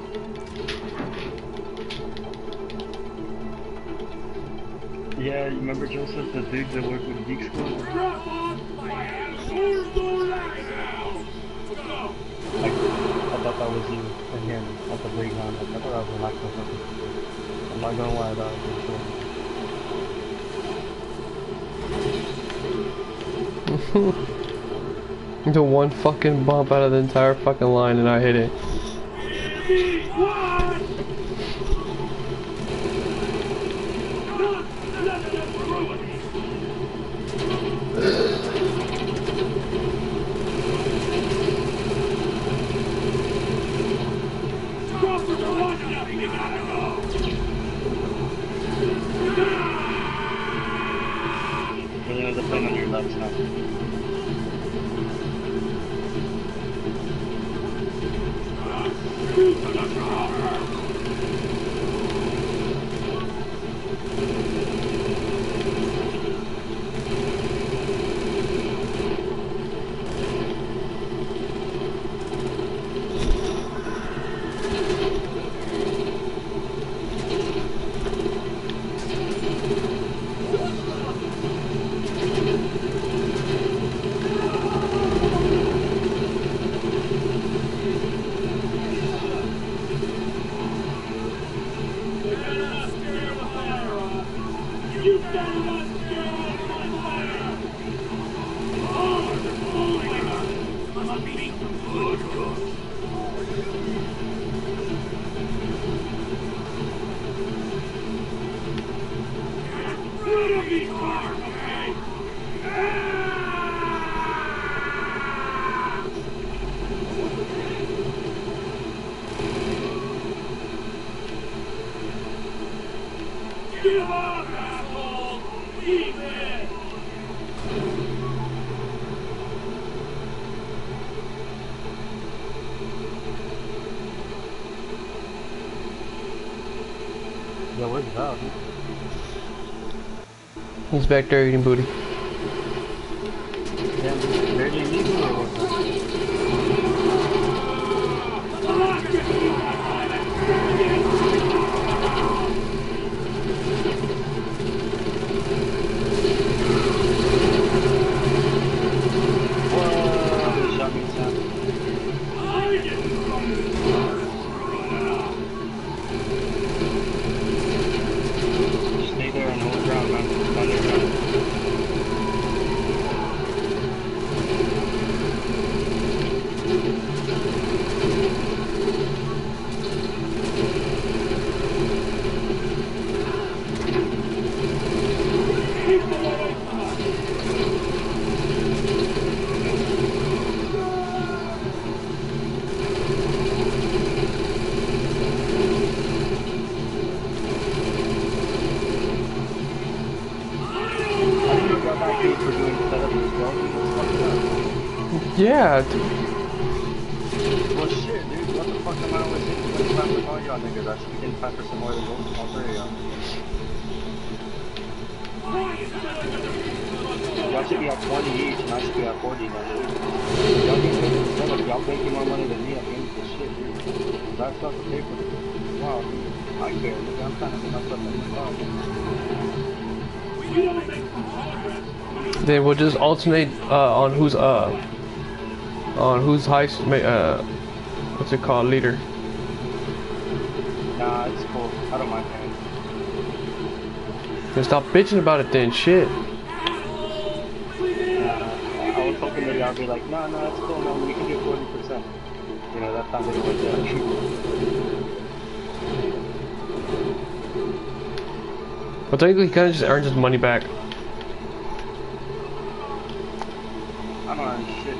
Yeah, you remember Joseph, the dude that worked with Geek School? I thought that was you and him at the playground. I thought that was a microphone. I'm not gonna lie about it for sure. The one fucking bump out of the entire fucking line and I hit it. There's a plane on your left now. Yeah, where's Val? He's back there eating booty. Yeah, barely legal or what? Whoa, shot me inside. Stay there and hold ground, man. Underground. Yeah. Well, shit, dude. What the fuck am I always hitting 25 with all y'all niggas? I should be getting 5% more than both, all three of y'all. Y'all should be at 20 each, and I should be at 40 now, dude. Y'all get paid for setup. Y'all making more money than me at the end of this shit, dude. I still have to pay for this. Wow, dude. I care, nigga. I'm trying to make myself in the Then we'll just alternate on who's high what's it called, leader. Nah, it's cool. I don't mind paying. Then stop bitching about it then, shit. I was hoping that y'all be like, no, it's cool, man. We can do 40%. You know, that's not really what they're But technically, he kind of just earns his money back. I don't earn shit.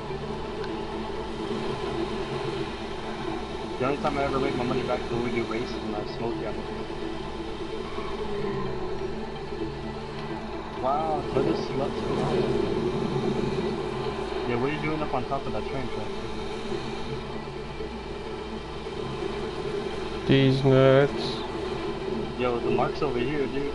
The only time I ever make my money back is when we do races and I smoke them. Wow, so this sluts go on. Yeah, what are you doing up on top of that train track? These nuts. Yo, the mark's over here, dude.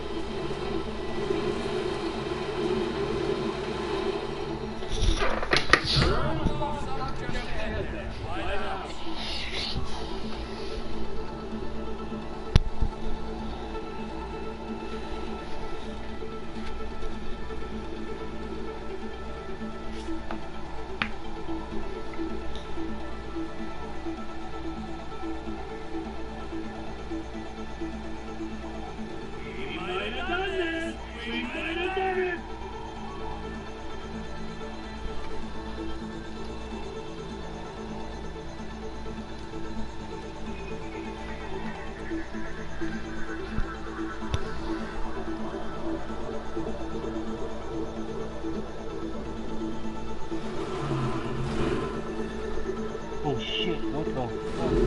Oh shit, what the fuck?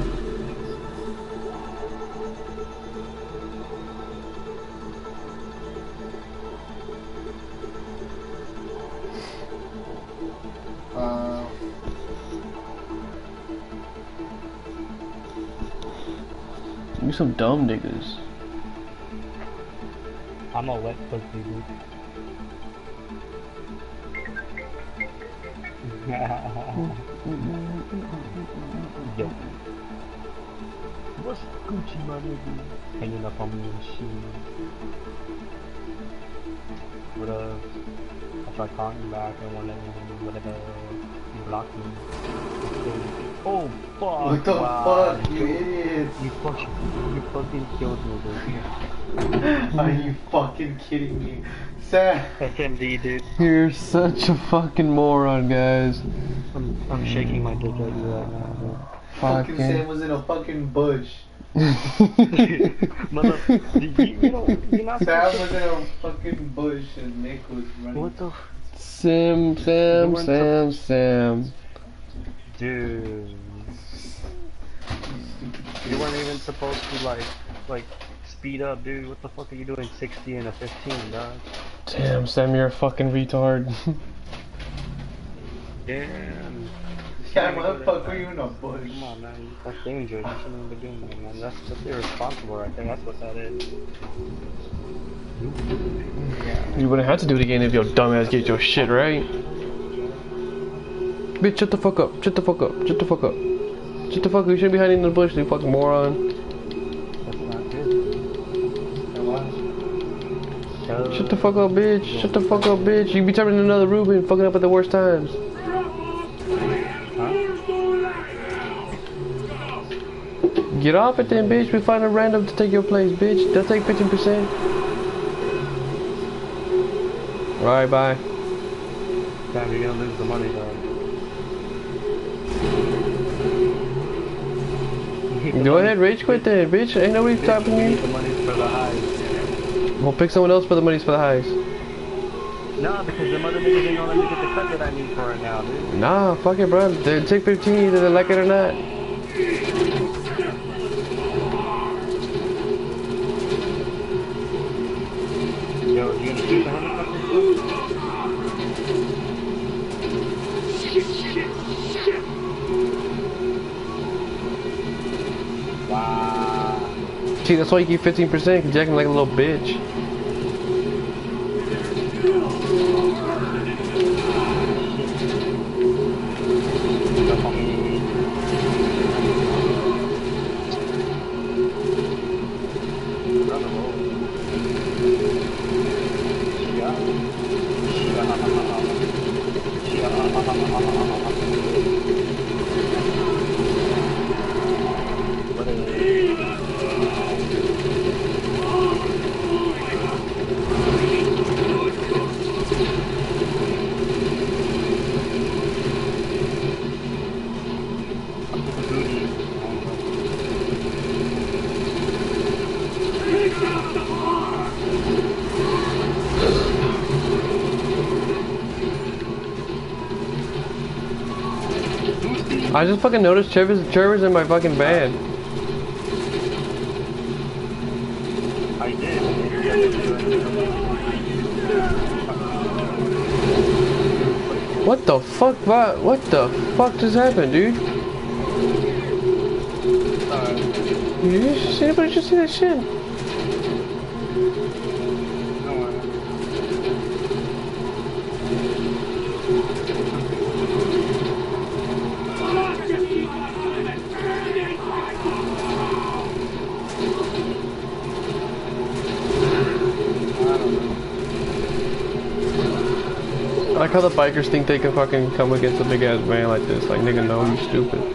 You some dumb niggas. I'm a wet pussy, dude. Yo. What's Gucci, my nigga? Hanging up on me and shit. What up? I tried calling you back and won't let me, whatever, you blocked me. Oh fuck! What the fuck, you idiot? You fucking killed me, dude. Are you fucking kidding me? Sam! SMD, dude. You're such a fucking moron, guys. I'm shaking my dick at you right now, dude. Fucking Sam was in a fucking bush. Mother, you're not Sam supposed was in a fucking bush and Nick was running. What the? Sam. Dude. You weren't even supposed to like speed up, dude. What the fuck are you doing 60 and a 15, dog? Damn, Sam, you're a fucking retard. Damn. Sam, what the fuck were you in a bush? Come on, man. That's dangerous. You shouldn't even be doing that, man. That's irresponsible right there. That's what that is. You wouldn't have to do it again if your dumbass get your shit right. Bitch, shut the fuck up. Shut the fuck up. Shut the fuck up. Shut the fuck up. You shouldn't be hiding in the bush, you fucking moron. That's not good. Shut the fuck up, bitch. Shut the fuck up, bitch. You be turning another Ruben, fucking up at the worst times. Get off it then, bitch. We find a random to take your place, bitch. They'll take 15%. Alright, bye. Damn, you're gonna lose the money, though. Go ahead, rage quit then, bitch. Ain't nobody stopping you. The money's for the highs. We'll pick someone else for the money's for the highs. Nah, because the mother niggas ain't gonna let me get the cut that I need for it now, dude. Nah, fuck it, bro. They take 15 either they like it or not. Yo, you gonna shoot the helicopter? Wow. See, that's why you keep 15%, because you're acting like a little bitch. I just fucking noticed Trevor's in my fucking band. I did. What the fuck? What the fuck just happened, dude? Anybody just see that shit? I like how the bikers think they can fucking come against a big ass van like this. Like, nigga, no, you stupid.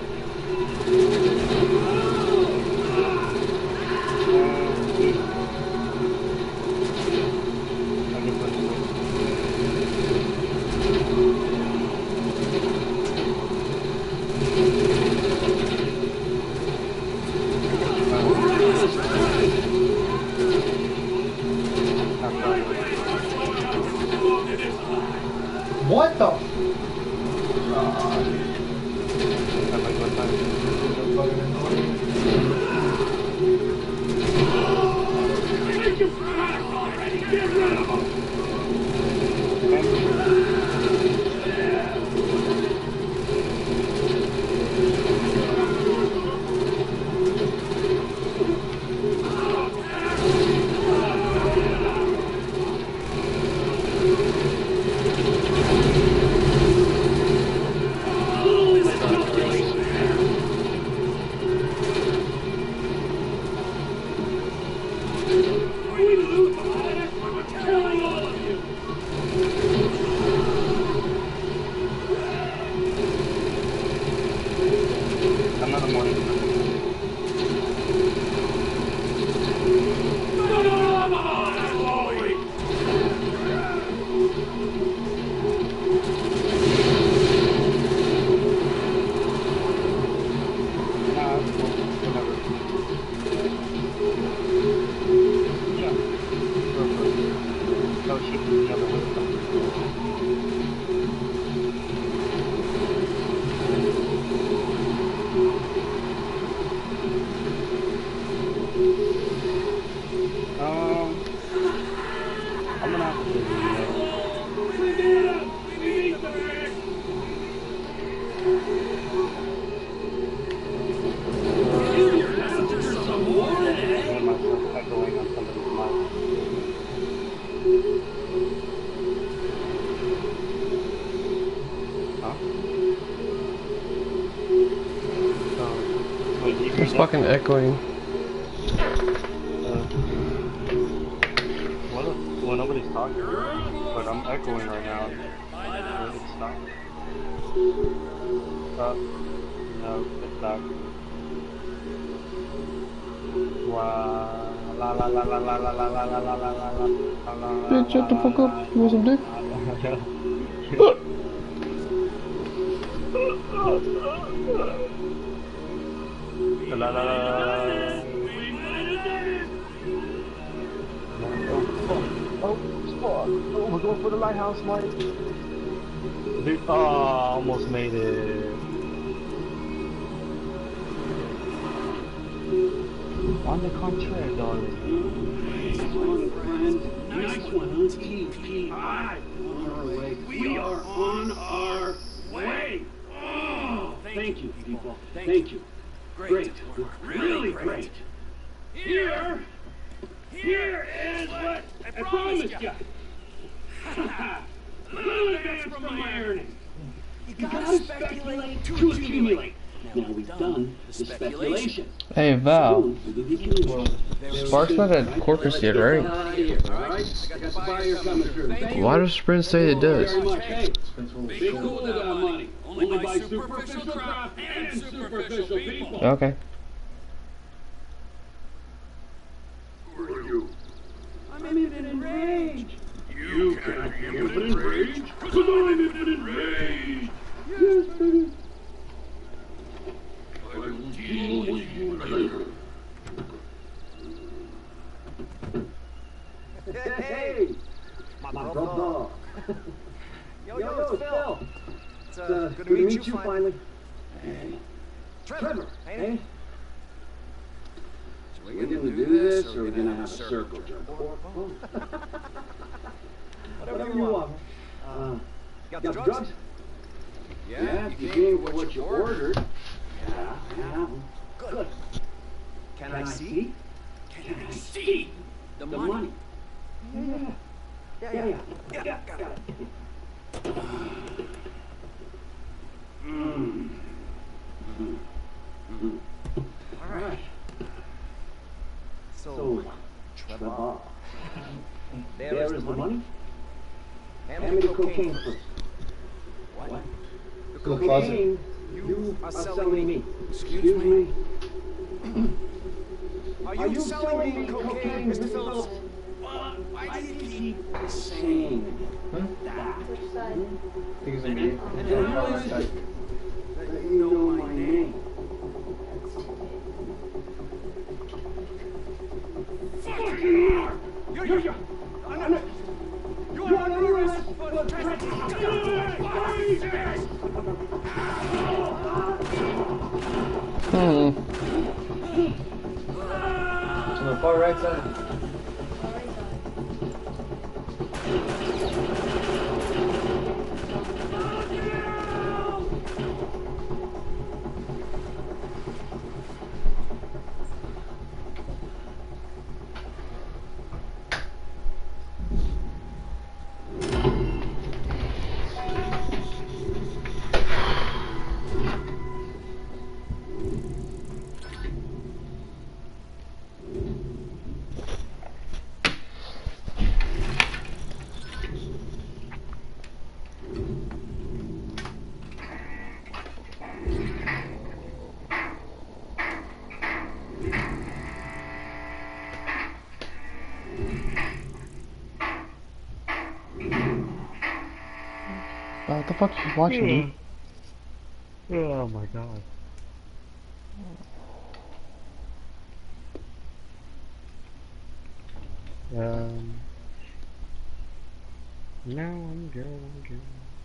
What the? Another morning. I'm gonna have to do myself echoing on somebody's mic. Huh? Wait, do you hear It's that? fucking echoing. Well, nobody's talking, but I'm echoing right now. It's not. No, it's back. Wow. La la la la la la la la la la la la la. Bitch, shut the fuck up. You want some dick? La la la la. Oh, we're going for the lighthouse, Mike. Dude, oh, almost made it. On the contrary, darling. Nice one, huh? Keep high. On our way. We are on our way. Oh, thank you, people. Thank you. Great. Really great. Here is what I promised you. Little advance from my earnings. You gotta speculate to accumulate. Now we've done the speculation. Hey, Val. Soon we'll give you commission. Spark's not at Corpus yet, right? Out of here, all right? I got the buyer coming through. Thank you Why does Sprint say it does? very much. Hey, be cool without money. Only by superficial craft and superficial people. Okay. Who are you? I'm enraged. You can't be enraged, because I'm enraged. Yes, baby. I will deal with you later. Hey! My brother. Yo, it's Phil. It's good to meet you finally. Hey. Trevor, hey? So we're gonna do this, or we're gonna have a circle jerk? Whatever you want. Got the drugs? Yeah, if you gave what you ordered. Yeah, I have them. Good. Can I see? Can I see the money? Yeah, got it. All right. So, Trevor, there is the money. Hand me the cocaine first. What? The cocaine you are selling me. Excuse me? Are you selling me cocaine, Mr. Phillips? Why do you keep saying that? Because I'm gay. And how is it that you know my name? Fucking are! You're under arrest for On the far right side. What the fuck are you watching, dude? Oh my god. No, I'm good, I'm good.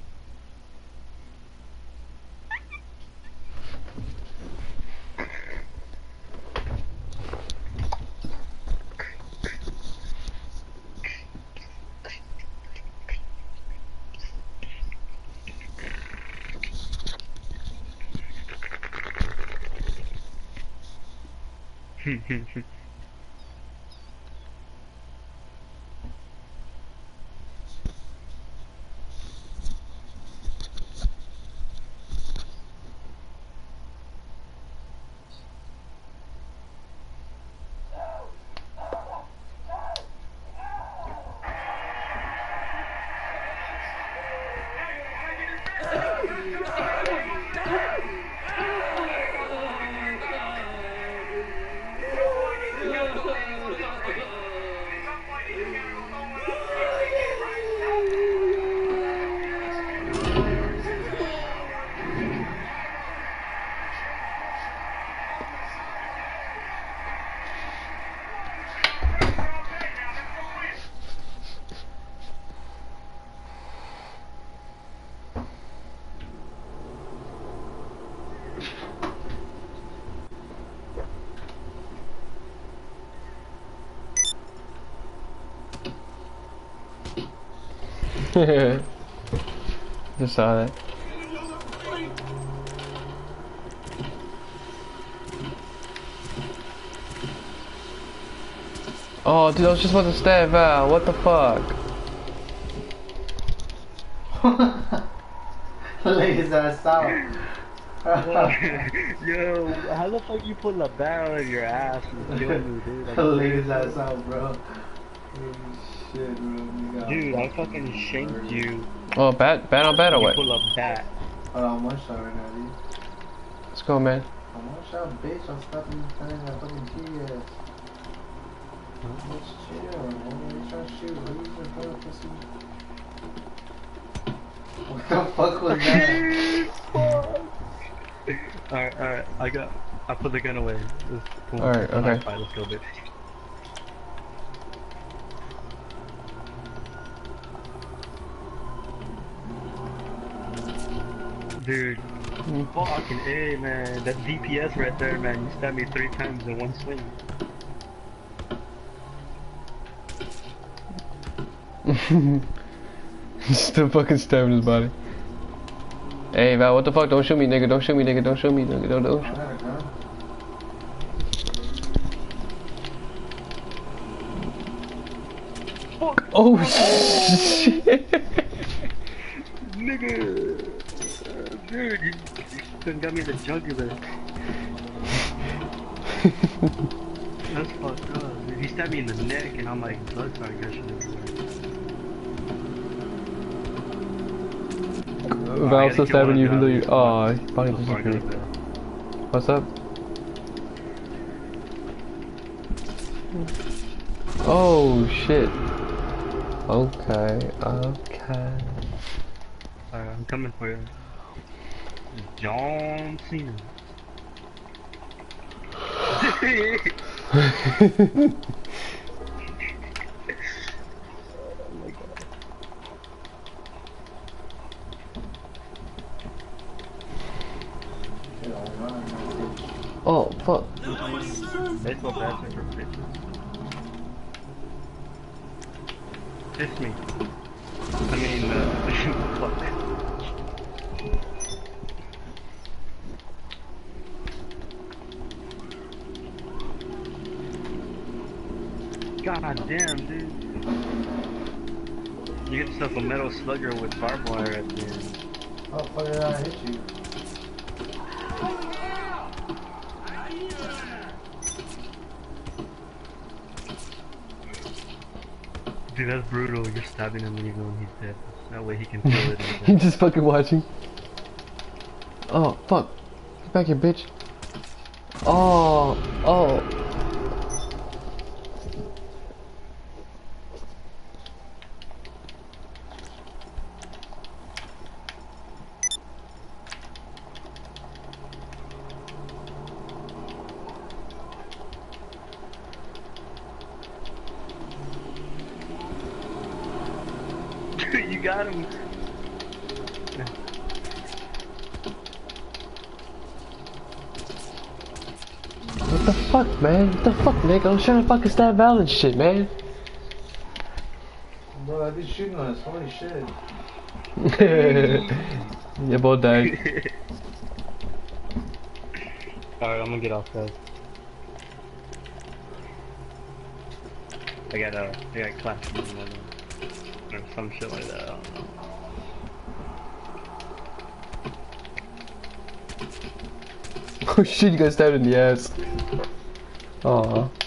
Just saw that. Oh, dude, I was just about to stab Val. What the fuck? Lay his ass out. Yo, how the fuck you pull a barrel in your ass and kill me, dude? Like, Lay his ass out, bro. Shit, bro. dude, I fucking shanked you. Oh, bat on bat or You what? pull a bat. Hold on, I'm one shot right now, dude. Let's go, man. I'm one shot, bitch. I'm stopping playing that fucking TS. Let's chill. I'm trying to shoot. What are you doing, bro? Pussy? What the fuck was that? Alright, I put the gun away. Alright, okay. Fine, let's go, bitch. Dude, fucking A, man. That DPS right there, man. You stabbed me 3 times in one swing. Still fucking stabbing his body. Hey, Val, what the fuck? Don't shoot me, nigga. Don't shoot me, nigga. Don't shoot me, nigga. Don't shoot. Oh, shit. Nigga! Dude, you couldn't got me the jugular. That's fucked up. Dude, he stabbed me in the neck and I'm like, blood started gushing everywhere. Val's still stabbing you even though you. Aw, he probably disappeared. What's up? Oh, shit. Okay, okay. Alright, I'm coming for you. John Cena. Oh, fuck. Baseball bats are for pitches. It's me. I mean, fuck. God damn, dude. You get yourself a metal slugger with barbed wire at the end. Oh, fuck did I hit you? Dude, that's brutal. You're stabbing him even when he's dead. That way he can feel it. He's just fucking watching. Oh, fuck. Get back here, bitch. Oh, oh. You got him. What the fuck, man? What the fuck, Nick? I was trying to fucking stab Val and shit, man. Bro, I did shooting on us. Holy shit. You both died. Alright, I'm gonna get off that. I got class or some shit like that. I don't know. Oh shit, you got stabbed in the ass. Aww.